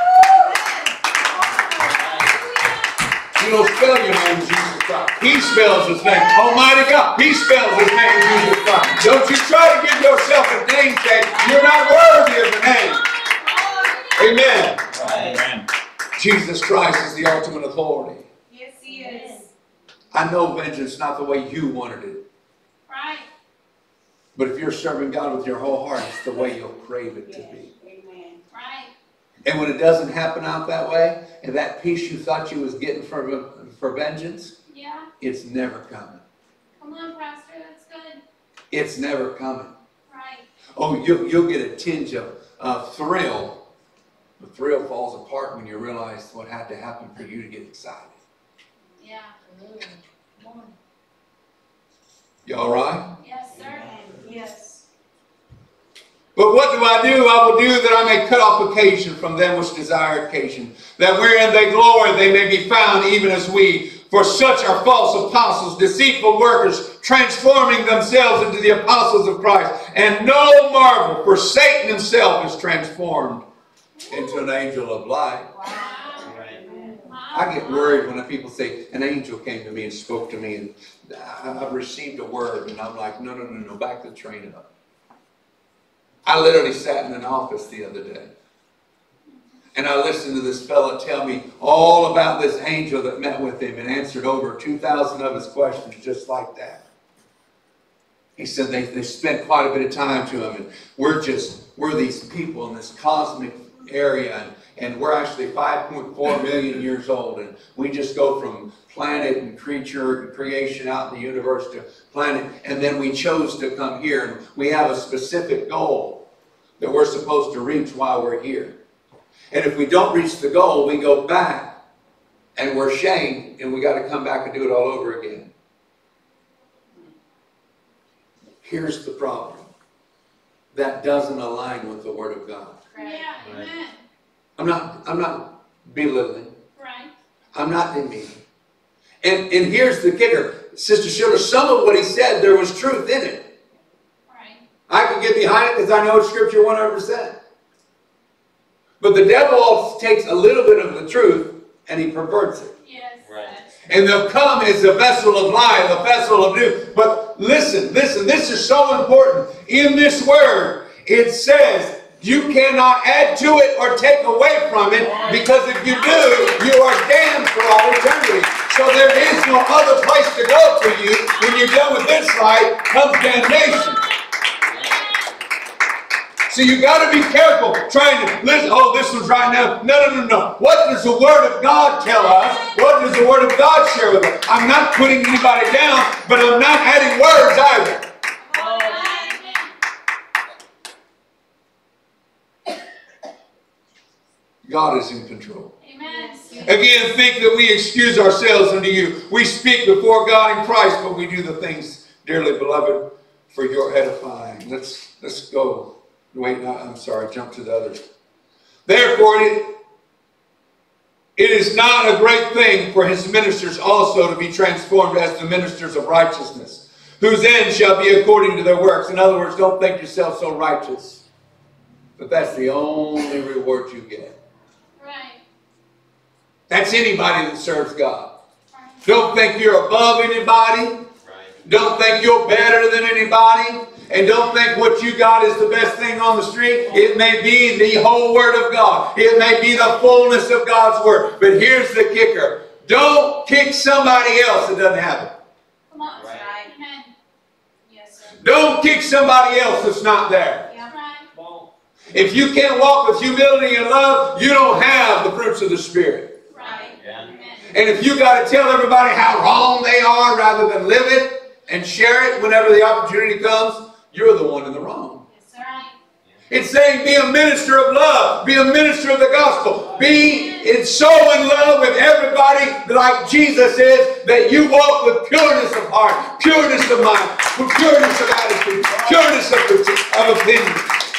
You don't spell your name Jesus Christ. He spells his name. Almighty God. He spells his name Jesus Christ. Don't you try to give yourself a name tag. You're not worthy of the name. Amen. Amen. Jesus Christ is the ultimate authority. Yes, he is. I know vengeance not the way you wanted it. Right. But if you're serving God with your whole heart, it's the way you'll crave it to be. Amen. Right. And when it doesn't happen out that way, and that peace you thought you was getting for, for vengeance, Yeah. it's never coming. Come on, Pastor. That's good. It's never coming. Right. Oh, you'll, you'll get a tinge of uh, thrill. The thrill falls apart when you realize what had to happen for you to get excited. Yeah. Come on. You all right? Yes, sir. Yes. But what do I do? I will do that I may cut off occasion from them which desire occasion, that wherein they glory they may be found even as we. For such are false apostles, deceitful workers, transforming themselves into the apostles of Christ. And no marvel, for Satan himself is transformed into an angel of light. Wow. I get worried when people say, an angel came to me and spoke to me, and I've received a word, and I'm like, no, no, no, no, back the train up. I literally sat in an office the other day, and I listened to this fellow tell me all about this angel that met with him and answered over two thousand of his questions just like that. He said they, they spent quite a bit of time to him, and we're just, we're these people in this cosmic area, and, and we're actually five point four million years old, and we just go from planet and creature and creation out in the universe to planet, and then we chose to come here, and we have a specific goal. that we're supposed to reach while we're here. And if we don't reach the goal, we go back and we're shamed and we got to come back and do it all over again. Here's the problem. That doesn't align with the Word of God. Right. Yeah, amen. I'm not, I'm not belittling. Right. I'm not demeaning. And, and here's the kicker. Sister Schiller, some of what he said, there was truth in it. Right. I can get behind it because I know it's Scripture one hundred percent. But the devil takes a little bit of the truth and he perverts it. Yes. Right. And they'll come as a vessel of life, a vessel of new. But listen, listen, this is so important. In this word, it says you cannot add to it or take away from it, because if you do, you are damned for all eternity. So there is no other place to go for you. When you're done with this life, comes damnation. So you got to be careful trying to listen. Oh, this one's right now. No, no, no, no. What does the Word of God tell us? What does the Word of God share with us? I'm not putting anybody down, but I'm not adding words either. God is in control. Amen. Again, think that we excuse ourselves unto you. We speak before God in Christ, but we do the things, dearly beloved, for your edifying. Let's let's go. Wait, no, I'm sorry, jump to the others. Therefore, it, it is not a great thing for his ministers also to be transformed as the ministers of righteousness, whose end shall be according to their works. In other words, don't think yourself so righteous, but that's the only reward you get. Right. That's anybody that serves God. Don't think you're above anybody. Right. Don't think you're better than anybody. And don't think what you got is the best thing on the street. It may be the whole Word of God. It may be the fullness of God's Word. But here's the kicker. Don't kick somebody else that doesn't have it. Come on. Right. Amen. Yes, sir. Don't kick somebody else that's not there. Yeah. Right. If you can't walk with humility and love, you don't have the fruits of the Spirit. Right. Yeah. Amen. And if you got to tell everybody how wrong they are rather than live it and share it whenever the opportunity comes, you're the one in the wrong. Yes, sir. Right. It's saying be a minister of love. Be a minister of the gospel. Be in so in love with everybody like Jesus is, that you walk with pureness of heart, pureness of mind, with pureness of attitude, pureness of, of opinion.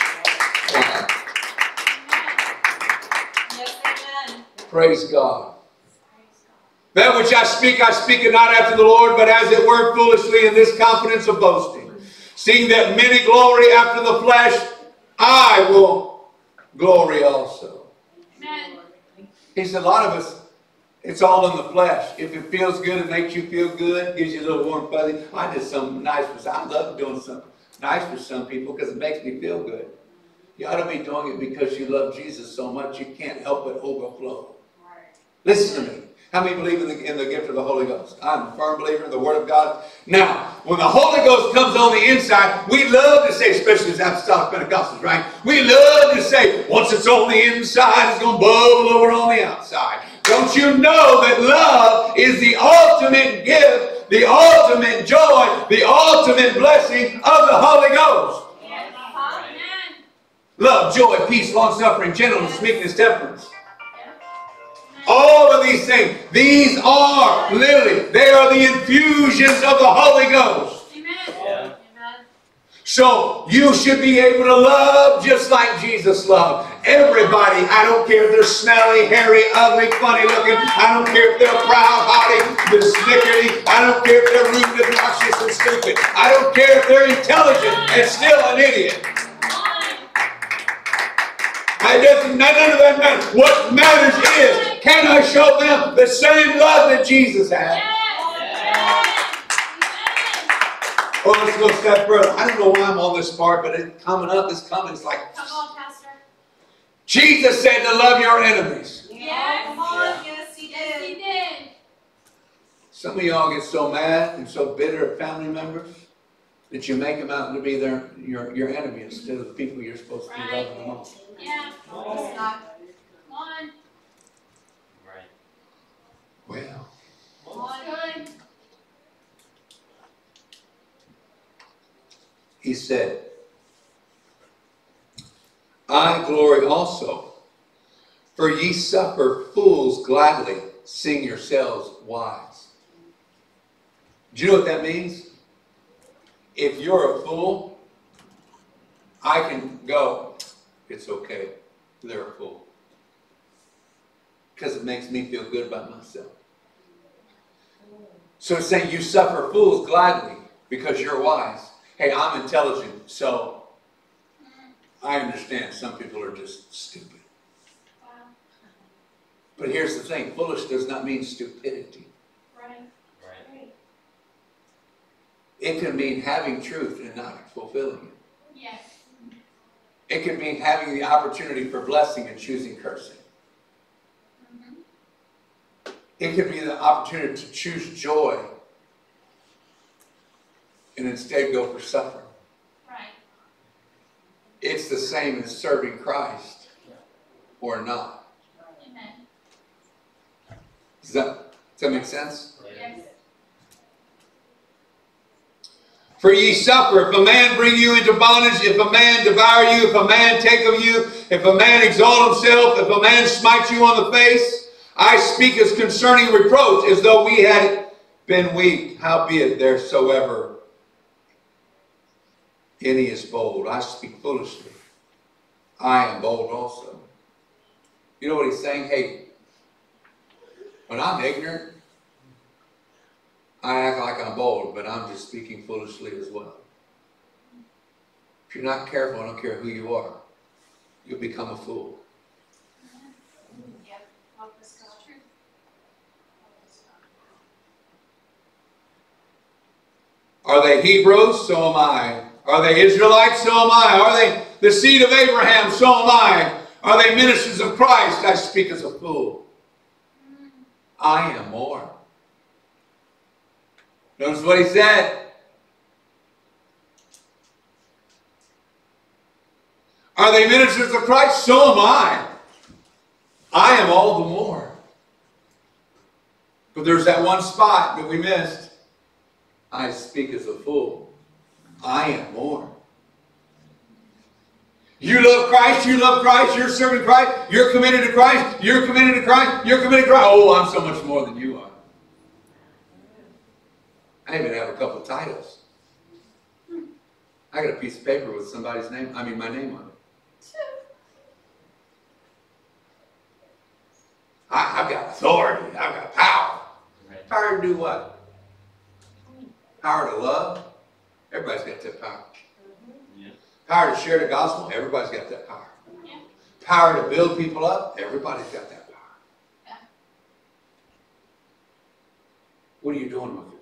Yes, amen. Praise God. That which I speak, I speak it not after the Lord, but as it were foolishly in this confidence of boasting. Seeing that many glory after the flesh, I will glory also. Amen. He said, a lot of us, it's all in the flesh. If it feels good, it makes you feel good, gives you a little warm fuzzy. I did something nice for some. I love doing something nice for some people because it makes me feel good. You ought to be doing it because you love Jesus so much you can't help but overflow. Listen to me. How many believe in the, in the gift of the Holy Ghost? I'm a firm believer in the Word of God. Now, when the Holy Ghost comes on the inside, we love to say, especially as Apostolic Pentecostals, right? We love to say, once it's on the inside, it's going to bubble over on the outside. Don't you know that love is the ultimate gift, the ultimate joy, the ultimate blessing of the Holy Ghost? Yes. Amen. Love, joy, peace, long-suffering, gentleness, meekness, temperance. All of these things, these are literally, they are the infusions of the Holy Ghost. Amen. Yeah. Amen. So you should be able to love just like Jesus loved. Everybody, I don't care if they're smelly, hairy, ugly, funny looking. I don't care if they're proud, haughty, they're snickery. I don't care if they're rude, obnoxious, and stupid. I don't care if they're intelligent and still an idiot. It doesn't, none of that matters. What matters is, can I show them the same love that Jesus had? Oh, let's go a step further. I don't know why I'm on this part, but it's coming up, it's coming. It's like, Come on, Pastor. Jesus said to love your enemies. Yes. Come on. Yes, he did. Yes, he did. Some of y'all get so mad and so bitter at family members that you make them out to be their, your, your enemy instead of the people you're supposed to be Right. loving the most. Yeah. Oh. Come on. Right. Well, Come on. Good. he said, I glory also. For ye suffer fools gladly, sing yourselves wise. Do you know what that means? If you're a fool, I can go, it's okay, they're a fool. Because it makes me feel good about myself. So it's saying you suffer fools gladly because you're wise. Hey, I'm intelligent, so I understand some people are just stupid. But here's the thing, foolish does not mean stupidity. Right. Right. It can mean having truth and not fulfilling it. Yes. It can mean having the opportunity for blessing and choosing cursing. Mm-hmm. It could be the opportunity to choose joy and instead go for suffering. Right. It's the same as serving Christ or not. Amen. Does that, does that make sense? Yes. For ye suffer, if a man bring you into bondage, if a man devour you, if a man take of you, if a man exalt himself, if a man smite you on the face, I speak as concerning reproach, as though we had been weak. Howbeit, theresoever any is bold, I speak foolishly. I am bold also. You know what he's saying? Hey, when I'm ignorant, I act like I'm bold, but I'm just speaking foolishly as well. If you're not careful, I don't care who you are, you'll become a fool. Yep. Help us, God. True. Are they Hebrews? So am I. Are they Israelites? So am I. Are they the seed of Abraham? So am I. Are they ministers of Christ? I speak as a fool. I am more. Notice what he said. Are they ministers of Christ? So am I. I am all the more. But there's that one spot that we missed. I speak as a fool. I am more. You love Christ, you love Christ, you're serving Christ, you're committed to Christ, you're committed to Christ, you're committed to Christ. Oh, I'm so much more than you are. I even have a couple of titles. I got a piece of paper with somebody's name, I mean my name on it. I, I've got authority, I've got power. Power to do what? Power to love. Everybody's got that power. Yeah. Power to share the gospel. Everybody's got that power. Yeah. Power to build people up. Everybody's got that power. Yeah. What are you doing with it?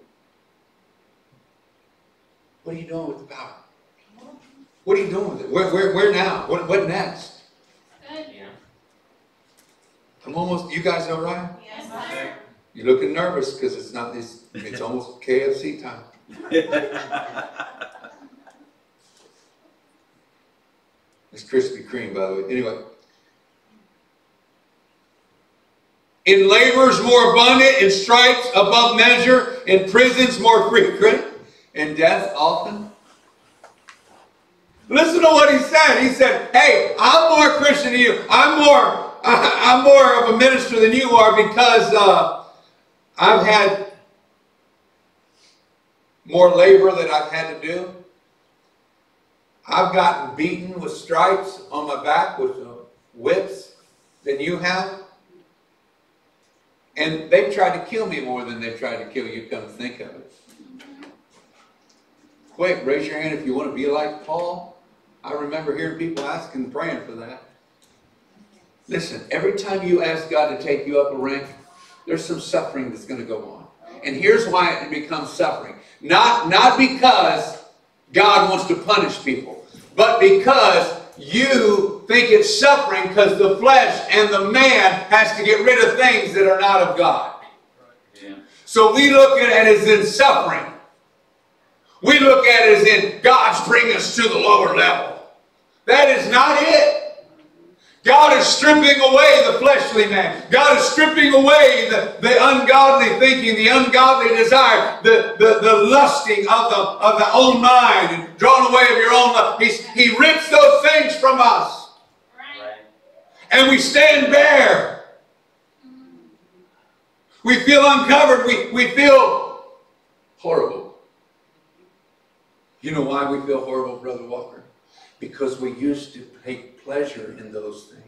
What are you doing with the power? What are you doing with it? Where, where, where now? What, what next? Good. Yeah. I'm almost. You guys all right? Yes, sir. You're looking nervous because it's not this. It's almost K F C time. It's Krispy Kreme, by the way. Anyway. In labors more abundant, in stripes above measure, in prisons more frequent, in death often. Listen to what he said. He said, hey, I'm more Christian than you. I'm more, I'm more of a minister than you are because uh, I've had more labor that I've had to do. I've gotten beaten with stripes on my back with uh, whips than you have. And they've tried to kill me more than they've tried to kill you, come to think of it. Quick, raise your hand if you want to be like Paul. I remember hearing people asking and praying for that. Listen, every time you ask God to take you up a rank, there's some suffering that's going to go on. And here's why it becomes suffering. Not, not because God wants to punish people, but because you think it's suffering because the flesh and the man has to get rid of things that are not of God. Yeah. So we look at it as in suffering. We look at it as in God's bringing us to the lower level. That is not it. God is stripping away the fleshly man. God is stripping away the, the ungodly thinking, the ungodly desire, the, the, the lusting of the, of the own mind, and drawn away of your own love. He's, he rips those things from us. And we stand bare. We feel uncovered. We, we feel horrible. You know why we feel horrible, Brother Walker? Because we used to take pleasure in those things.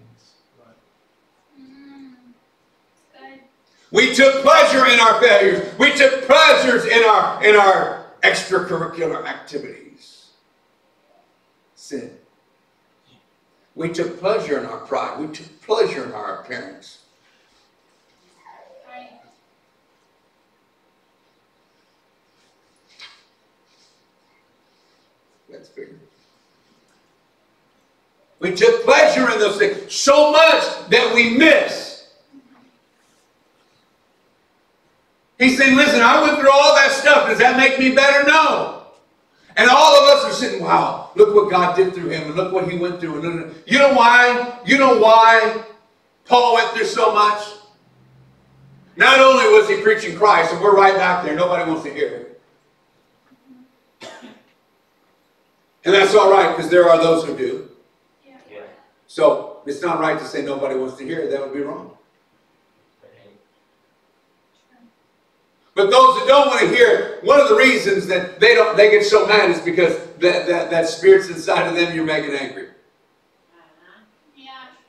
We took pleasure in our failures. We took pleasures in our, in our extracurricular activities. Sin. We took pleasure in our pride. We took pleasure in our appearance. That's bigger. We took pleasure in those things so much that we miss. He's saying, listen, I went through all that stuff. Does that make me better? No. And all of us are sitting, wow, look what God did through him, and look what he went through. And you know why? You know why Paul went through so much? Not only was he preaching Christ, and we're right back there, nobody wants to hear it. And that's all right, because there are those who do. Yeah. So it's not right to say nobody wants to hear it. That would be wrong. But those who don't want to hear it, one of the reasons that they don't they get so mad is because that, that, that spirit's inside of them you're making angry. Yeah.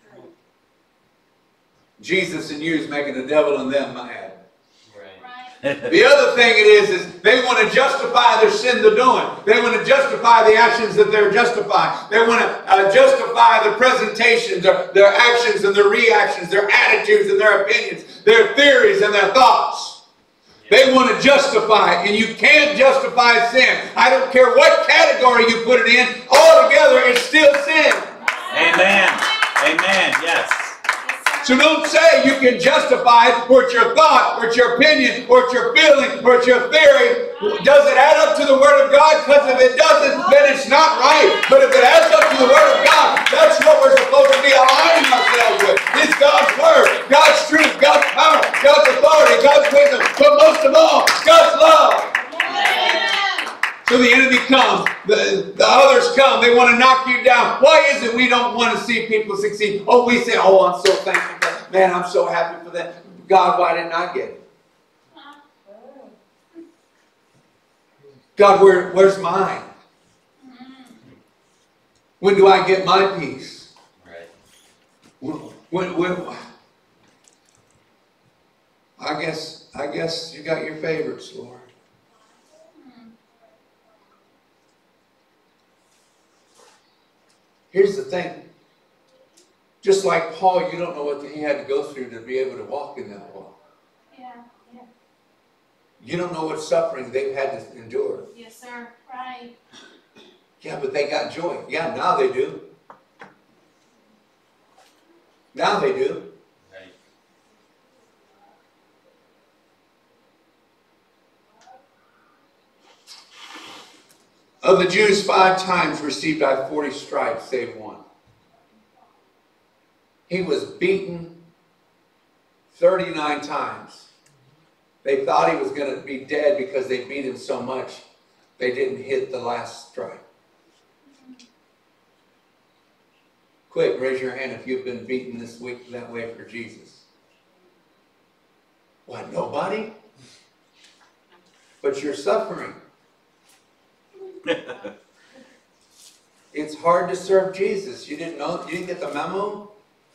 Jesus in you is making the devil in them mad. Right. The other thing it is, is they want to justify their sin they're doing. They want to justify the actions that they're justifying. They want to uh, justify the presentations, their, their actions and their reactions, their attitudes and their opinions, their theories and their thoughts. They want to justify it, and you can't justify sin. I don't care what category you put it in, altogether it's still sin. Amen. Amen. Yes. So don't say you can justify it, or it's your thought, or it's your opinion, or it's your feeling, or it's your theory. Does it add up to the Word of God? Because if it doesn't, then it's not right. But if it adds up to the Word of God, that's what we're supposed to be aligning ourselves with. It's God's Word, God's truth, God's power, God's authority, God's wisdom, but most of all, God's love. So the enemy comes, the, the others come, they want to knock you down. Why is it we don't want to see people succeed? Oh, we say, oh, I'm so thankful for that. Man, I'm so happy for that. God, why didn't I get it? God, where, where's mine? When do I get my peace? Right. When, when, when, I guess, I guess you got your favorites, Lord. Here's the thing. Just like Paul, you don't know what he had to go through to be able to walk in that walk. Yeah. Yeah. You don't know what suffering they've had to endure. Yes, sir. Right. Yeah, but they got joy. Yeah, now they do. Now they do. Right. Of the Jews, five times received I forty stripes, save one. He was beaten thirty-nine times. They thought he was going to be dead because they beat him so much, they didn't hit the last stripe. Quick, raise your hand if you've been beaten this week that way for Jesus. What, nobody? But you're suffering. It's hard to serve Jesus. You didn't know? You didn't get the memo?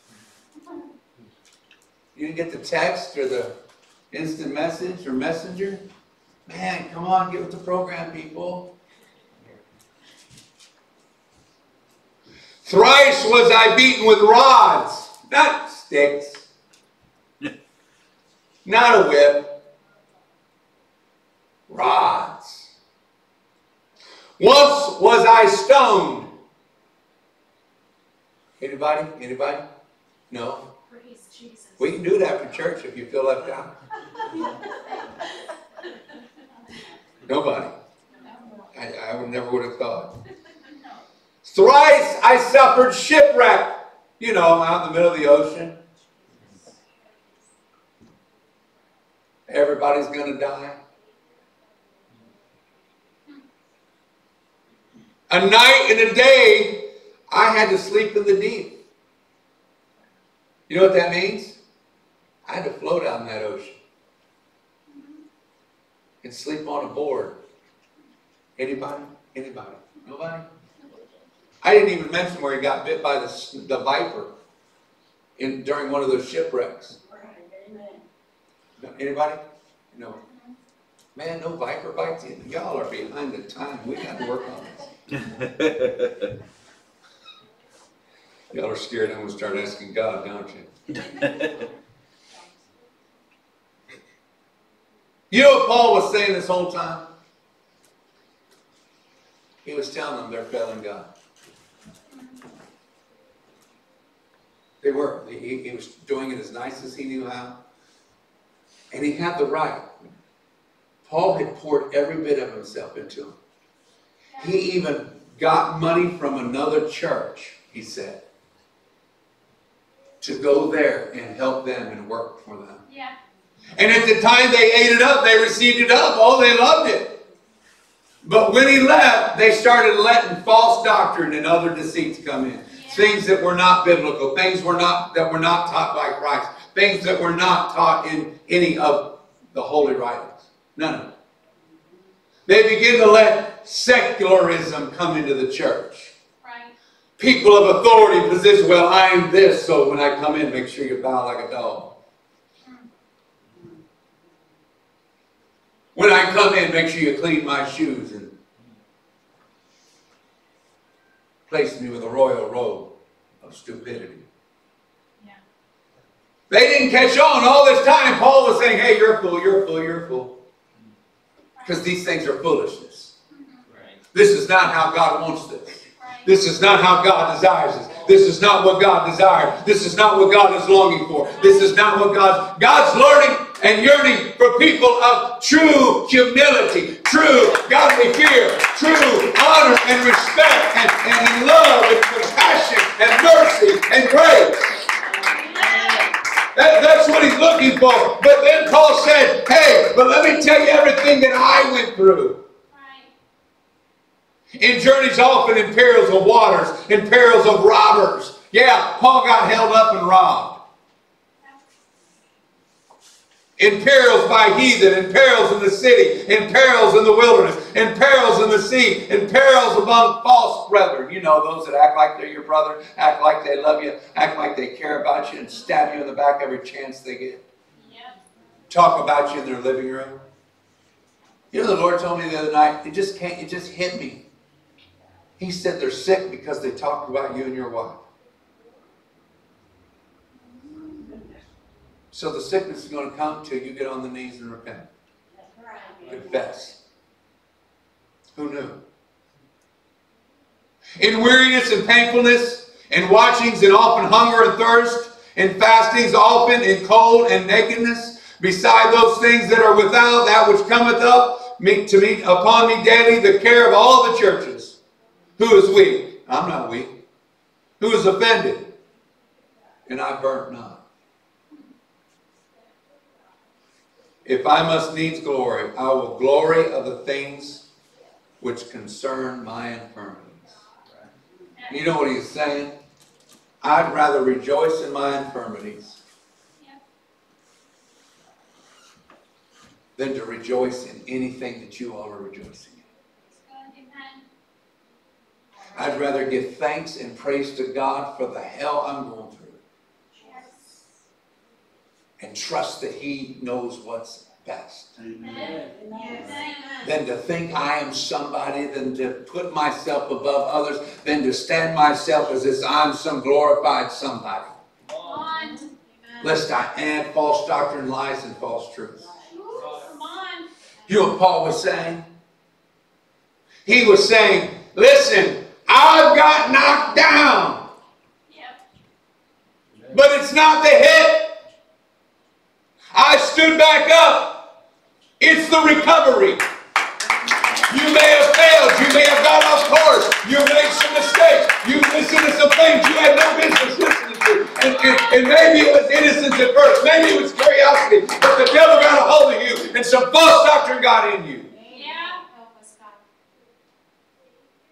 You didn't get the text or the instant message or messenger? Man, come on, get with the program, people. Thrice was I beaten with rods, not sticks, not a whip, rods. Once was I stoned. Anybody? Anybody? No? Praise Jesus. We can do it after church if you feel left out. Nobody. I, I would never would have thought. Thrice I suffered shipwreck. You know, out in the middle of the ocean. Everybody's going to die. A night and a day, I had to sleep in the deep. You know what that means? I had to float out in that ocean and sleep on a board. Anybody? Anybody? Nobody? I didn't even mention where he got bit by the, the viper in during one of those shipwrecks. No, anybody? No. Man, no viper bites. Y'all are behind the time. We got to work on this. Y'all are scared I'm going to start asking God, don't you? You know what Paul was saying this whole time? He was telling them they're failing God. They were. He, he was doing it as nice as he knew how. And he had the right. Paul had poured every bit of himself into him. He even got money from another church, he said, to go there and help them and work for them. Yeah. And at the time they ate it up, they received it up. Oh, they loved it. But when he left, they started letting false doctrine and other deceits come in. Yeah. Things that were not biblical, things were not that were not taught by Christ, things that were not taught in any of the holy writings. None of it. They begin to let secularism come into the church. Right. People of authority position, well, I am this, so when I come in, make sure you bow like a dog. When I come in, make sure you clean my shoes and place me with a royal robe of stupidity. Yeah. They didn't catch on. All this time, Paul was saying, hey, you're a fool, you're a fool, you're a fool. Because these things are foolishness. Right. This is not how God wants this. Right. This is not how God desires this. This is not what God desired. This is not what God is longing for. This is not what God... God's learning and yearning for people of true humility, true godly fear, true honor and respect, and, and love and compassion and mercy and grace. That, that's what he's looking for. But then Paul said, hey, but let me tell you everything that I went through. In journeys often in perils of waters, in perils of robbers. Yeah, Paul got held up and robbed. In perils by heathen, in perils in the city, in perils in the wilderness, in perils in the sea, in perils among false brethren. You know, those that act like they're your brother, act like they love you, act like they care about you, and stab you in the back every chance they get. Yep. Talk about you in their living room. You know, the Lord told me the other night, it just can't, it just hit me. He said they're sick because they talked about you and your wife. So the sickness is going to come till you get on the knees and repent. Confess. Who knew? In weariness and painfulness, in watchings and often hunger and thirst, in fastings often, in cold and nakedness, beside those things that are without, that which cometh up me, to me upon me daily, the care of all the churches. Who is weak? I'm not weak. Who is offended? And I burnt not. If I must needs glory, I will glory of the things which concern my infirmities. You know what he's saying? I'd rather rejoice in my infirmities than to rejoice in anything that you all are rejoicing in. I'd rather give thanks and praise to God for the hell I'm going through. And trust that He knows what's best. Amen. Than to think I am somebody, than to put myself above others, than to stand myself as if I'm some glorified somebody. On. Lest I add false doctrine, lies, and false truth. Come on. You know what Paul was saying? He was saying, listen, I've got knocked down. Yep. But it's not the hit. I stood back up. It's the recovery. You may have failed. You may have got off course. You made some mistakes. You listened to some things you had no business listening to. And, and, and maybe it was innocence at first. Maybe it was curiosity. But the devil got a hold of you and some false doctrine got in you. Yeah.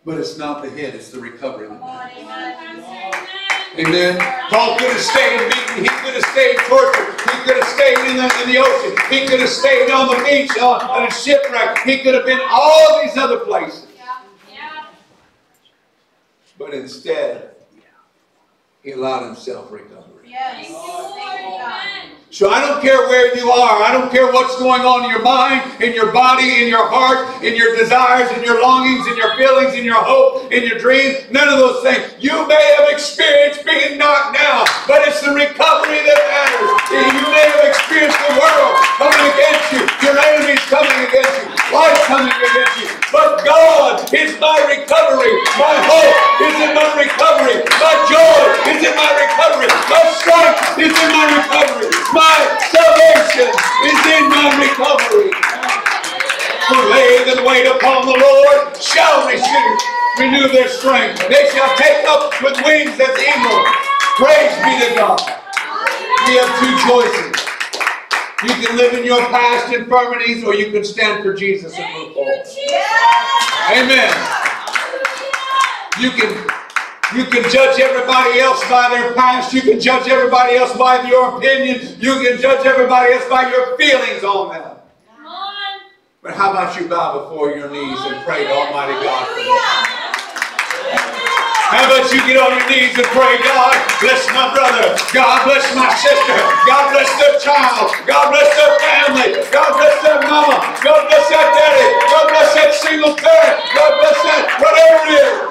But it's not the hit, it's the recovery. Come on, amen. Amen. Paul could have stayed beaten. He could have stayed tortured. He could have stayed in the, in the ocean. He could have stayed on the beach on, on a shipwreck. He could have been all these other places. Yeah. Yeah. But instead, he allowed himself recovery. Yes. Thank you, Lord. Amen. So I don't care where you are. I don't care what's going on in your mind, in your body, in your heart, in your desires, in your longings, in your feelings, in your hope, in your dreams. None of those things. You may have experienced being knocked down, but it's the recovery that matters. You may have experienced the world coming against you, your enemies coming against you, life coming against you. But God is my recovery. My hope is in my recovery. My joy is in my recovery. My strength is in my recovery. My salvation is in my recovery. Who lay that wait upon the Lord shall receive, renew their strength. They shall take up with wings as eagles. Praise be to God. We have two choices. You can live in your past infirmities, or you can stand for Jesus and move forward. Amen. You can You can judge everybody else by their past. You can judge everybody else by your opinion. You can judge everybody else by your feelings on them. Come on. But how about you bow before your knees and pray to Almighty God for them? How about you get on your knees and pray, God bless my brother. God bless my sister. God bless their child. God bless their family. God bless their mama. God bless that daddy. God bless that single parent. God bless that whatever it is.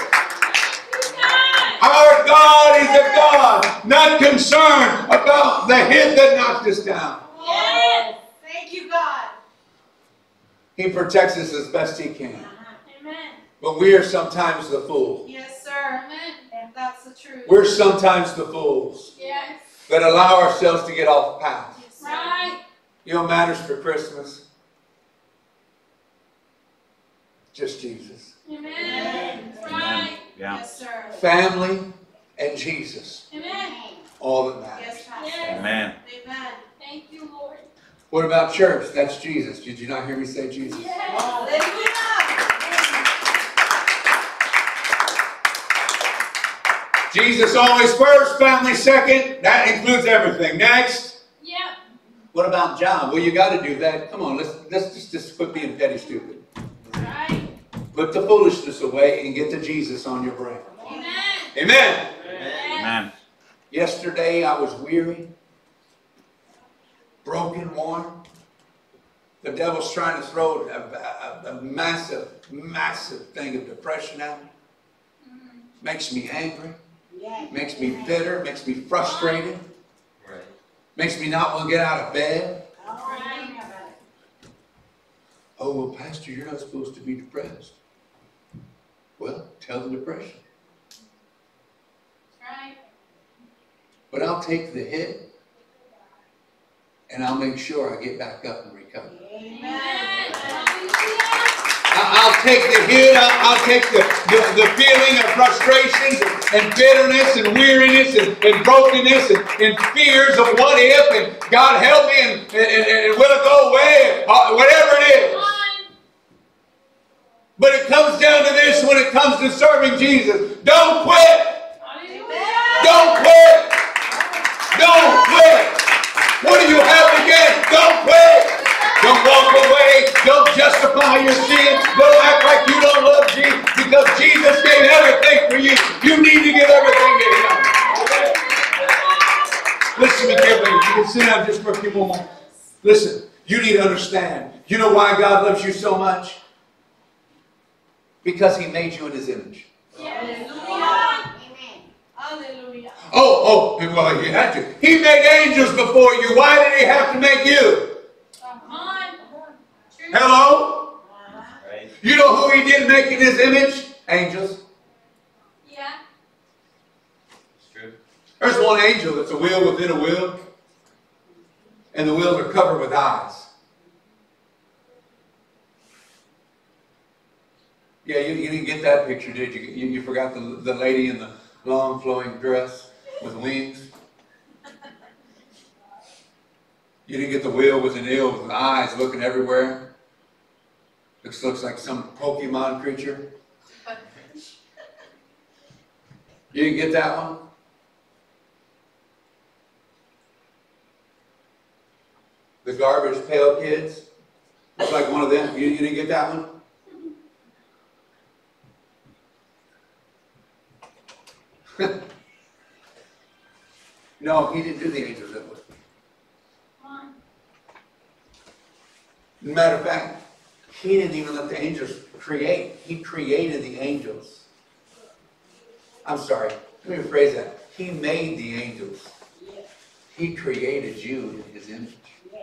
Our God is a God not concerned about the hit that knocked us down. Yes. Thank you, God. He protects us as best He can. Amen. But we are sometimes the fools. Yes, sir. Amen. And that's the truth. We're sometimes the fools Yes. that allow ourselves to get off path. Yes, right. You know what matters for Christmas? Just Jesus. Amen. That's right. Yeah. Yes, sir. Family and Jesus. Amen. All that matters. Yes, Pastor. Yes. Amen. Amen. Thank you, Lord. What about church? That's Jesus. Did you not hear me say Jesus? Yes. Hallelujah. Jesus always first, family second. That includes everything. Next. Yep. What about John? Well, you got to do that. Come on, let's, let's just, just quit being petty stupid. Right. Put the foolishness away and get to Jesus on your brain. Amen. Amen. Amen. Yesterday I was weary, broken, worn. The devil's trying to throw a, a, a massive, massive thing of depression at me. Makes me angry. Makes me bitter. Makes me frustrated. Right. Makes me not want to get out of bed. Right. Oh, well, Pastor, you're not supposed to be depressed. Well, tell the depression. Right. But I'll take the hit, and I'll make sure I get back up and recover. Amen. I'll take the hit, I'll, I'll take the, the, the feeling of frustrations and, and bitterness and weariness and, and brokenness and, and fears of what if, and God help me, and, and, and will it go away, uh, whatever it is. But it comes down to this when it comes to serving Jesus. Don't quit. Don't quit. Don't quit. What do you have to get? Don't quit. Don't walk away. Don't justify your sin. Don't act like you don't love Jesus, because Jesus gave everything for you. You need to give everything to Him. Listen to me carefully. You can sit down just for a few more moments. Listen, you need to understand. You know why God loves you so much? Because He made you in His image. Hallelujah. Hallelujah. Oh, oh, well, He had to. He made angels before you. Why did He have to make you? Come on. Hello? Right. You know who He did make in His image? Angels. Yeah. It's true. There's one angel that's a wheel within a wheel, and the wheels are covered with eyes. Yeah, you, you didn't get that picture, did you? You, you forgot the, the lady in the long flowing dress with wings? You didn't get the wheel with an eel with eyes looking everywhere? Looks, looks like some Pokemon creature. You didn't get that one? The Garbage Pail Kids? Looks like one of them. You, you didn't get that one? No, he didn't do the angels that way. Matter of fact, he didn't even let the angels create. He created the angels. I'm sorry, let me rephrase that. He made the angels. He created you in his image.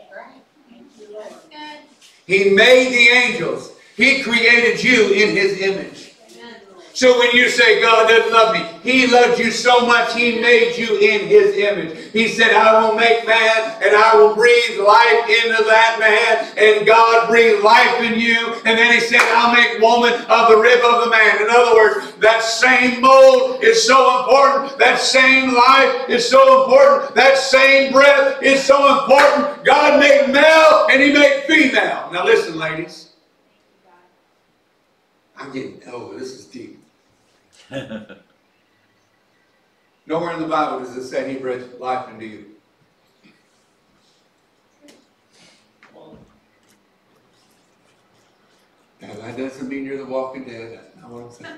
He made the angels. He created you in his image. So when you say God doesn't love me, he loved you so much he made you in his image. He said, I will make man and I will breathe life into that man. And God breathed life in you. And then he said, I'll make woman of the rib of the man. In other words, that same mold is so important. That same life is so important. That same breath is so important. God made male and he made female. Now listen, ladies. I'm getting, oh, this is deep. Nowhere in the Bible does it say he breathed life into you. Now that doesn't mean you're the walking dead. That's not what I'm saying.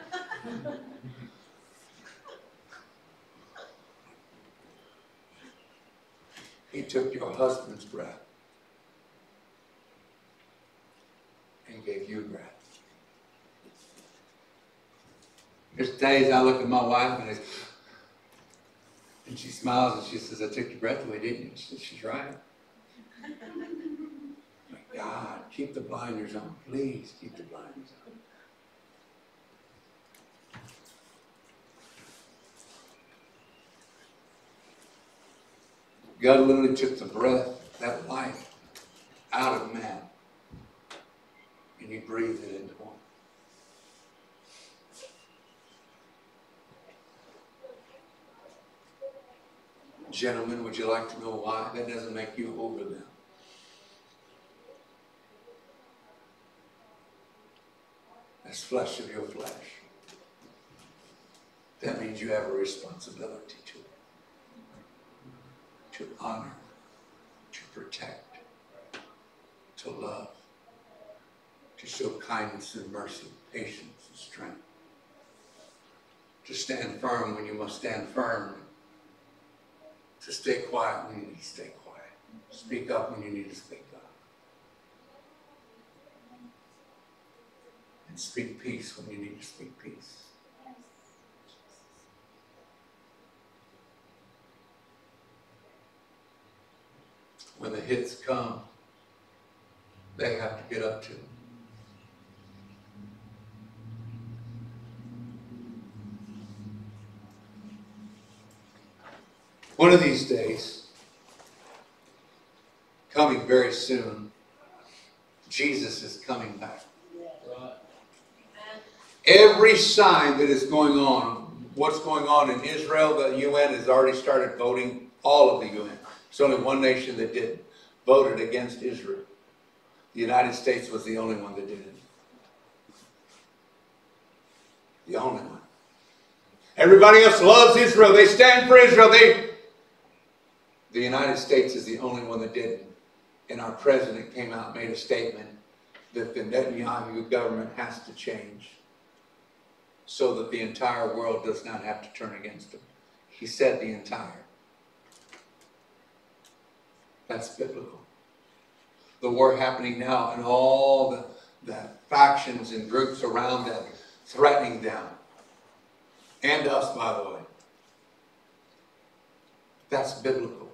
He took your husband's breath and gave you breath. There's days I look at my wife and, and she smiles and she says, I took your breath away, didn't you? She says, she's right. My God, keep the blinders on. Please keep the blinders on. God literally took the breath, that life, out of man, and he breathed it into one. Gentlemen, would you like to know why? That doesn't make you over them. That's flesh of your flesh. That means you have a responsibility to, to honor, to protect, to love, to show kindness and mercy, patience and strength, to stand firm when you must stand firm, to stay quiet when you need to stay quiet. Speak up when you need to speak up. And speak peace when you need to speak peace. When the hits come, they have to get up to. One of these days, coming very soon, Jesus is coming back. Every sign that is going on, what's going on in Israel, the U N has already started voting, all of the U N. There's only one nation that didn't, voted against Israel. The United States was the only one that didn't. The only one. Everybody else loves Israel. They stand for Israel. They The United States is the only one that didn't. And our president came out and made a statement that the Netanyahu government has to change so that the entire world does not have to turn against him. He said the entire. That's biblical. The war happening now and all the, the factions and groups around them threatening them. And us, by the way. That's biblical.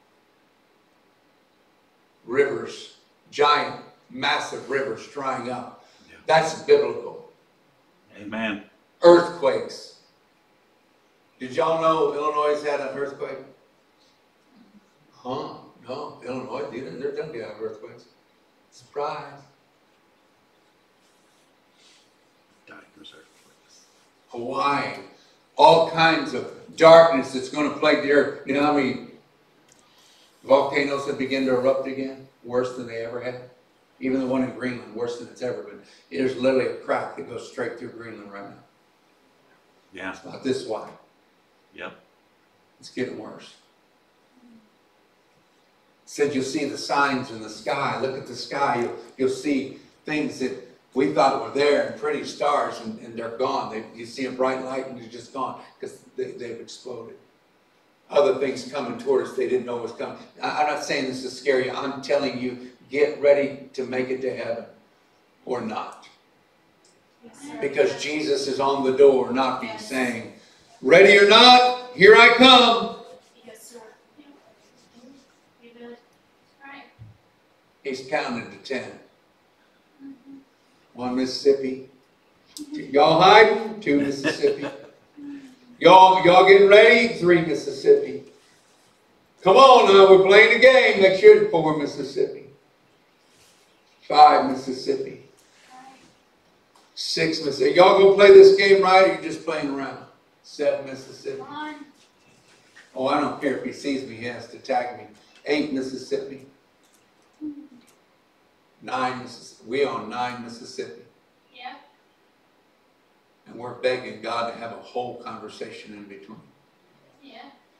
Rivers, giant, massive rivers drying up. Yeah. That's biblical. Amen. Earthquakes. Did y'all know Illinois has had an earthquake? Huh? No, Illinois didn't. They're going to have earthquakes. Surprise. Hawaii. All kinds of darkness that's going to plague the earth. You know how many volcanoes have begun to erupt again? Worse than they ever had. Even the one in Greenland, worse than it's ever been. There's literally a crack that goes straight through Greenland right now. Yeah. It's about this wide. Yep. It's getting worse. It said you'll see the signs in the sky. Look at the sky. You'll, you'll see things that we thought were there and pretty stars, and, and they're gone. They, you see a bright light and they're just gone because they, they've exploded. Other things coming toward us they didn't know was coming. I, I'm not saying this to scare you. I'm telling you, get ready to make it to heaven or not. Because Jesus is on the door knocking, yes, saying, ready or not, here I come. Yes, sir. You good? Right. He's counting to ten. Mm-hmm. One Mississippi. Y'all hiding? Two Mississippi. Y'all, y'all getting ready? Three Mississippi. Come on now, we're playing the game. Make sure four Mississippi. Five Mississippi. Six Mississippi. Y'all gonna play this game right, or you just playing around? Seven Mississippi. Oh, I don't care if he sees me, he has to tag me. Eight Mississippi. Nine Mississippi. We on nine Mississippi. Yeah. And we're begging God to have a whole conversation in between. Yeah.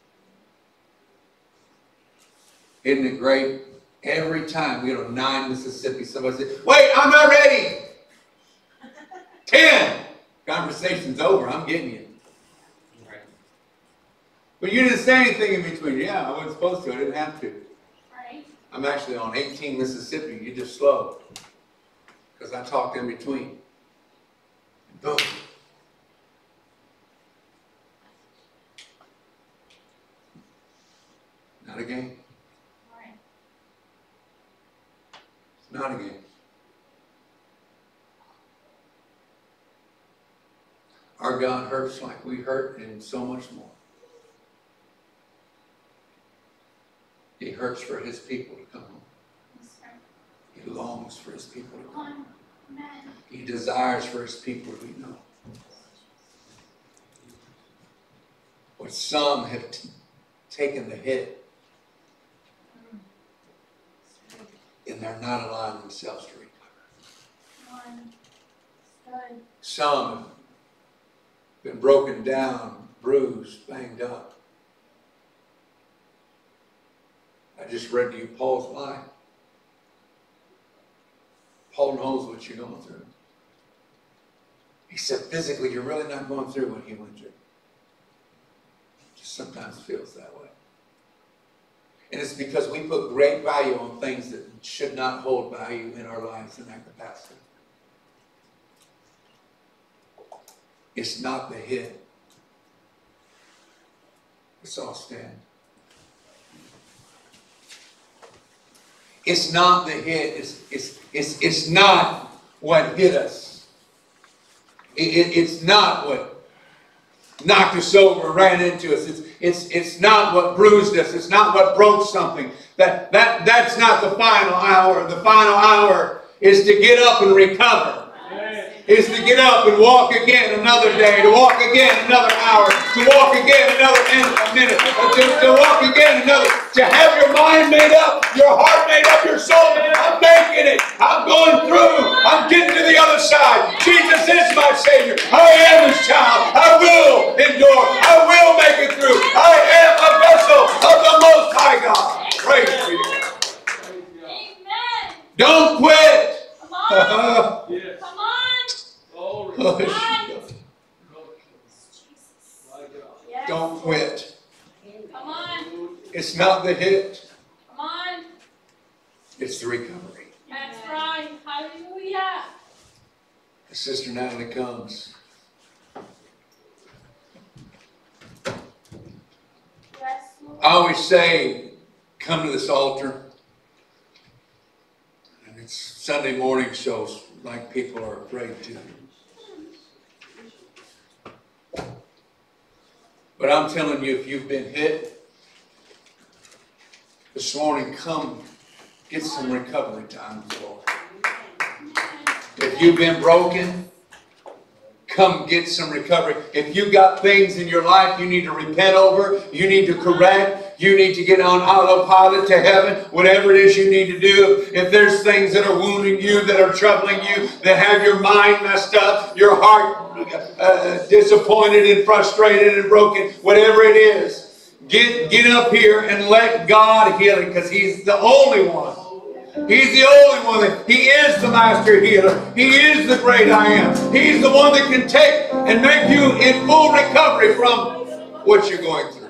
Isn't it great? Every time we go to nine Mississippi, somebody says, wait, I'm not ready. Ten. Conversation's over. I'm getting you. Right. But you didn't say anything in between. Yeah, I wasn't supposed to. I didn't have to. Right. I'm actually on eighteen Mississippi. You're just slow. Because I talked in between. Boom. Not a game. Right. It's not a game. Our God hurts like we hurt and so much more. He hurts for his people to come home. Yes, sir. He longs for his people to come home. Amen. He desires for his people to be known. But some have t- taken the hit, and they're not allowing themselves to recover. Good. Some have been broken down, bruised, banged up. I just read to you Paul's life. Paul knows what you're going through. He said physically you're really not going through what he went through. It just sometimes feels that way. And it's because we put great value on things that should not hold value in our lives in that capacity. It's not the hit. Let's all stand. It's not the hit. It's, it's, it's, it's not what hit us. It, it, it's not what knocked us over, ran into us. It's, it's, it's not what bruised us. It's not what broke something. That, that, that's not the final hour. The final hour is to get up and recover. Is to get up and walk again another day, to walk again another hour, to walk again another minute, to, to walk again another, to have your mind made up, your heart made up, your soul made up. I'm making it. I'm going through. I'm getting to the other side. Jesus is my Savior. I am His child. I will endure. I will make it through. I am a vessel of the Most High God. Praise be to God. Amen. Don't quit. Come on. Yes. Come on. Oh, Jesus. Yes. don't quit. Come on. It's not the hit. Come on. It's the recovery. That's right. Hallelujah. As Sister Natalie comes. Yes, Lord. I always say, come to this altar. And it's Sunday morning, so like people are afraid to. But I'm telling you, if you've been hit this morning, come get some recovery time, Lord. If you've been broken, come get some recovery. If you've got things in your life you need to repent over, you need to correct, You need to get on autopilot to heaven. Whatever it is you need to do. If there's things that are wounding you, that are troubling you, that have your mind messed up, your heart uh, disappointed and frustrated and broken, whatever it is, get, get up here and let God heal it, because He's the only one. He's the only one that, He is the master healer. He is the great I am. He's the one that can take and make you in full recovery from what you're going through.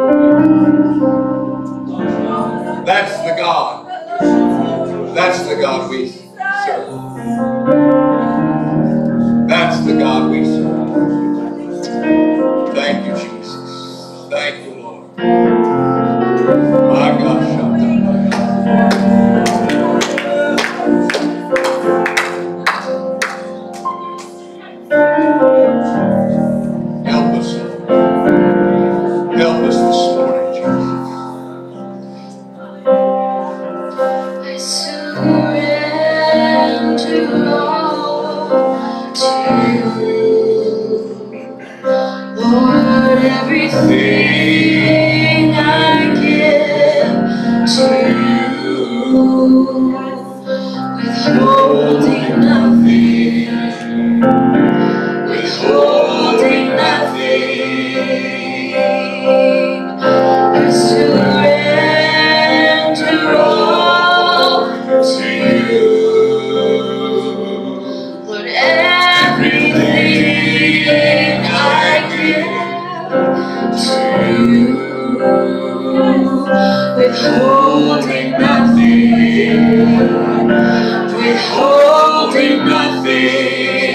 That's the God. That's the God we serve. That's the God we serve. Thank you, Jesus. Thank you, Lord. My God, help us, Lord. Help us this morning, Jesus. I surrender all to you, Lord. Everything I give to you, withholding nothing, withholding nothing. I surrender all to you, Lord. Everything I give to you, withholding nothing, withholding nothing,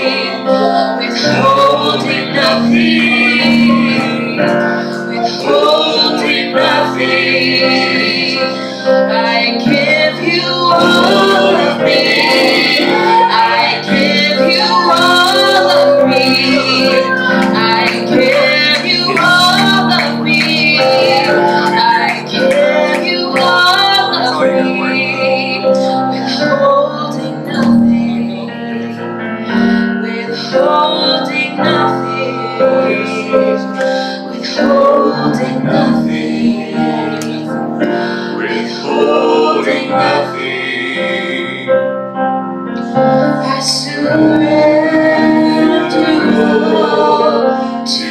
withholding nothing, withholding nothing. I give you all of me. I give you all of me. I give you all of me. I give you all of me. Withholding nothing. Withholding nothing. Withholding nothing. Withholding nothing. I surrender all to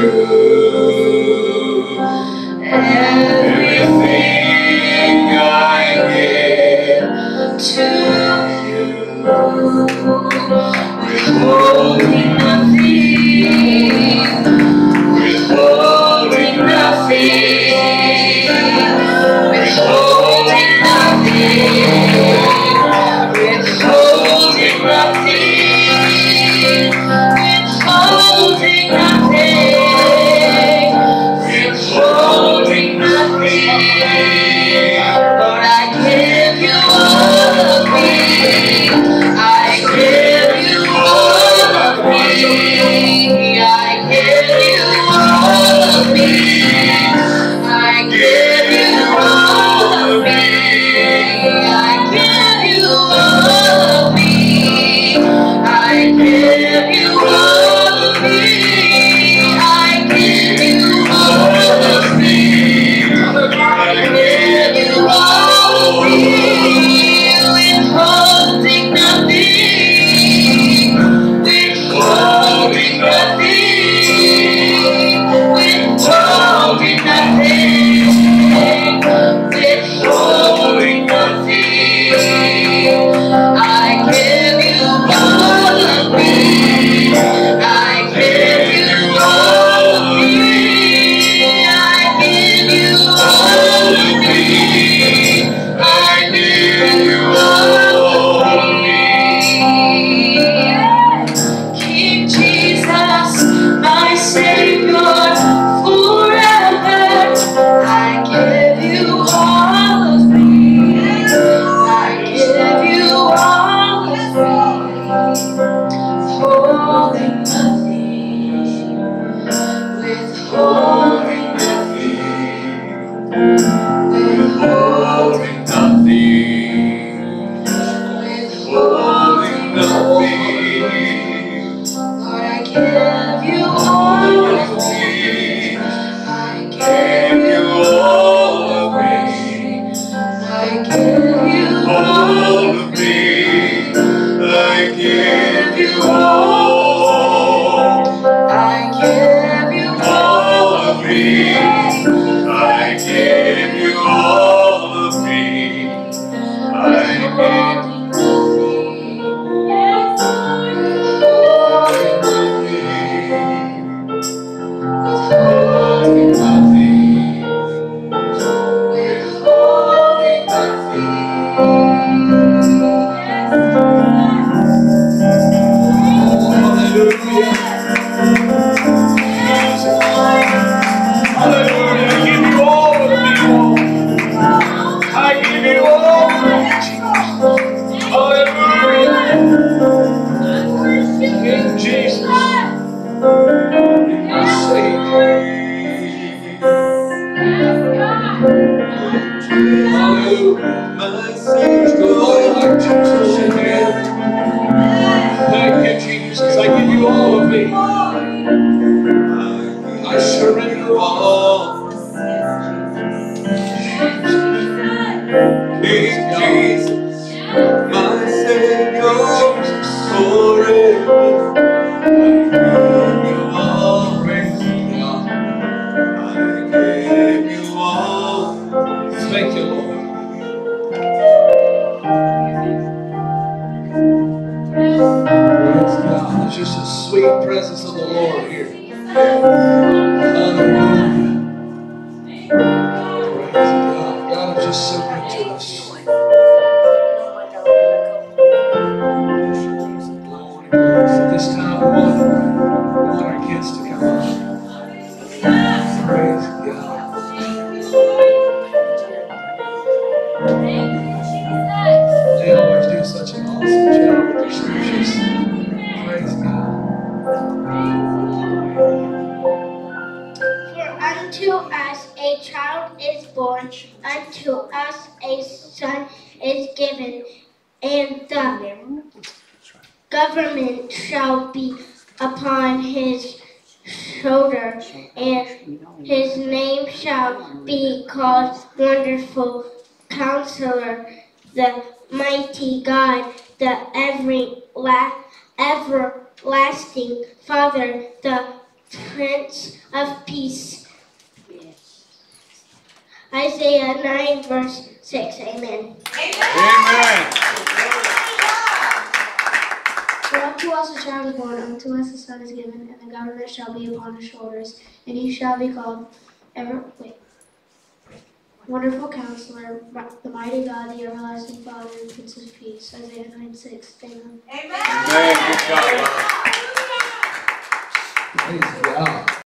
you. Everything I give to you, withholding nothing, withholding nothing, withholding nothing, withholding nothing, withholding nothing, withholding nothing. Lord, I give you all of me. I give you all of me. I give you all of me. I give you all of me. I give you all of me. I give you all of me. I give you all of me. I give you all of me. Withholding nothing. Withholding nothing. Withholding nothing. Withholding nothing. give you all of me. I give you all. I give you all of me. I give you all of me. I give you government shall be upon his shoulder, and his name shall be called Wonderful Counselor, the Mighty God, the every la Everlasting Father, the Prince of Peace. Isaiah nine, verse six. Amen. Amen. For unto us a child is born, unto us a son is given, and the government shall be upon his shoulders, and he shall be called ever wait, Wonderful Counselor, the Mighty God, the Everlasting Father, and Prince of Peace. Isaiah nine, six. Amen. Amen. Good job. Praise God.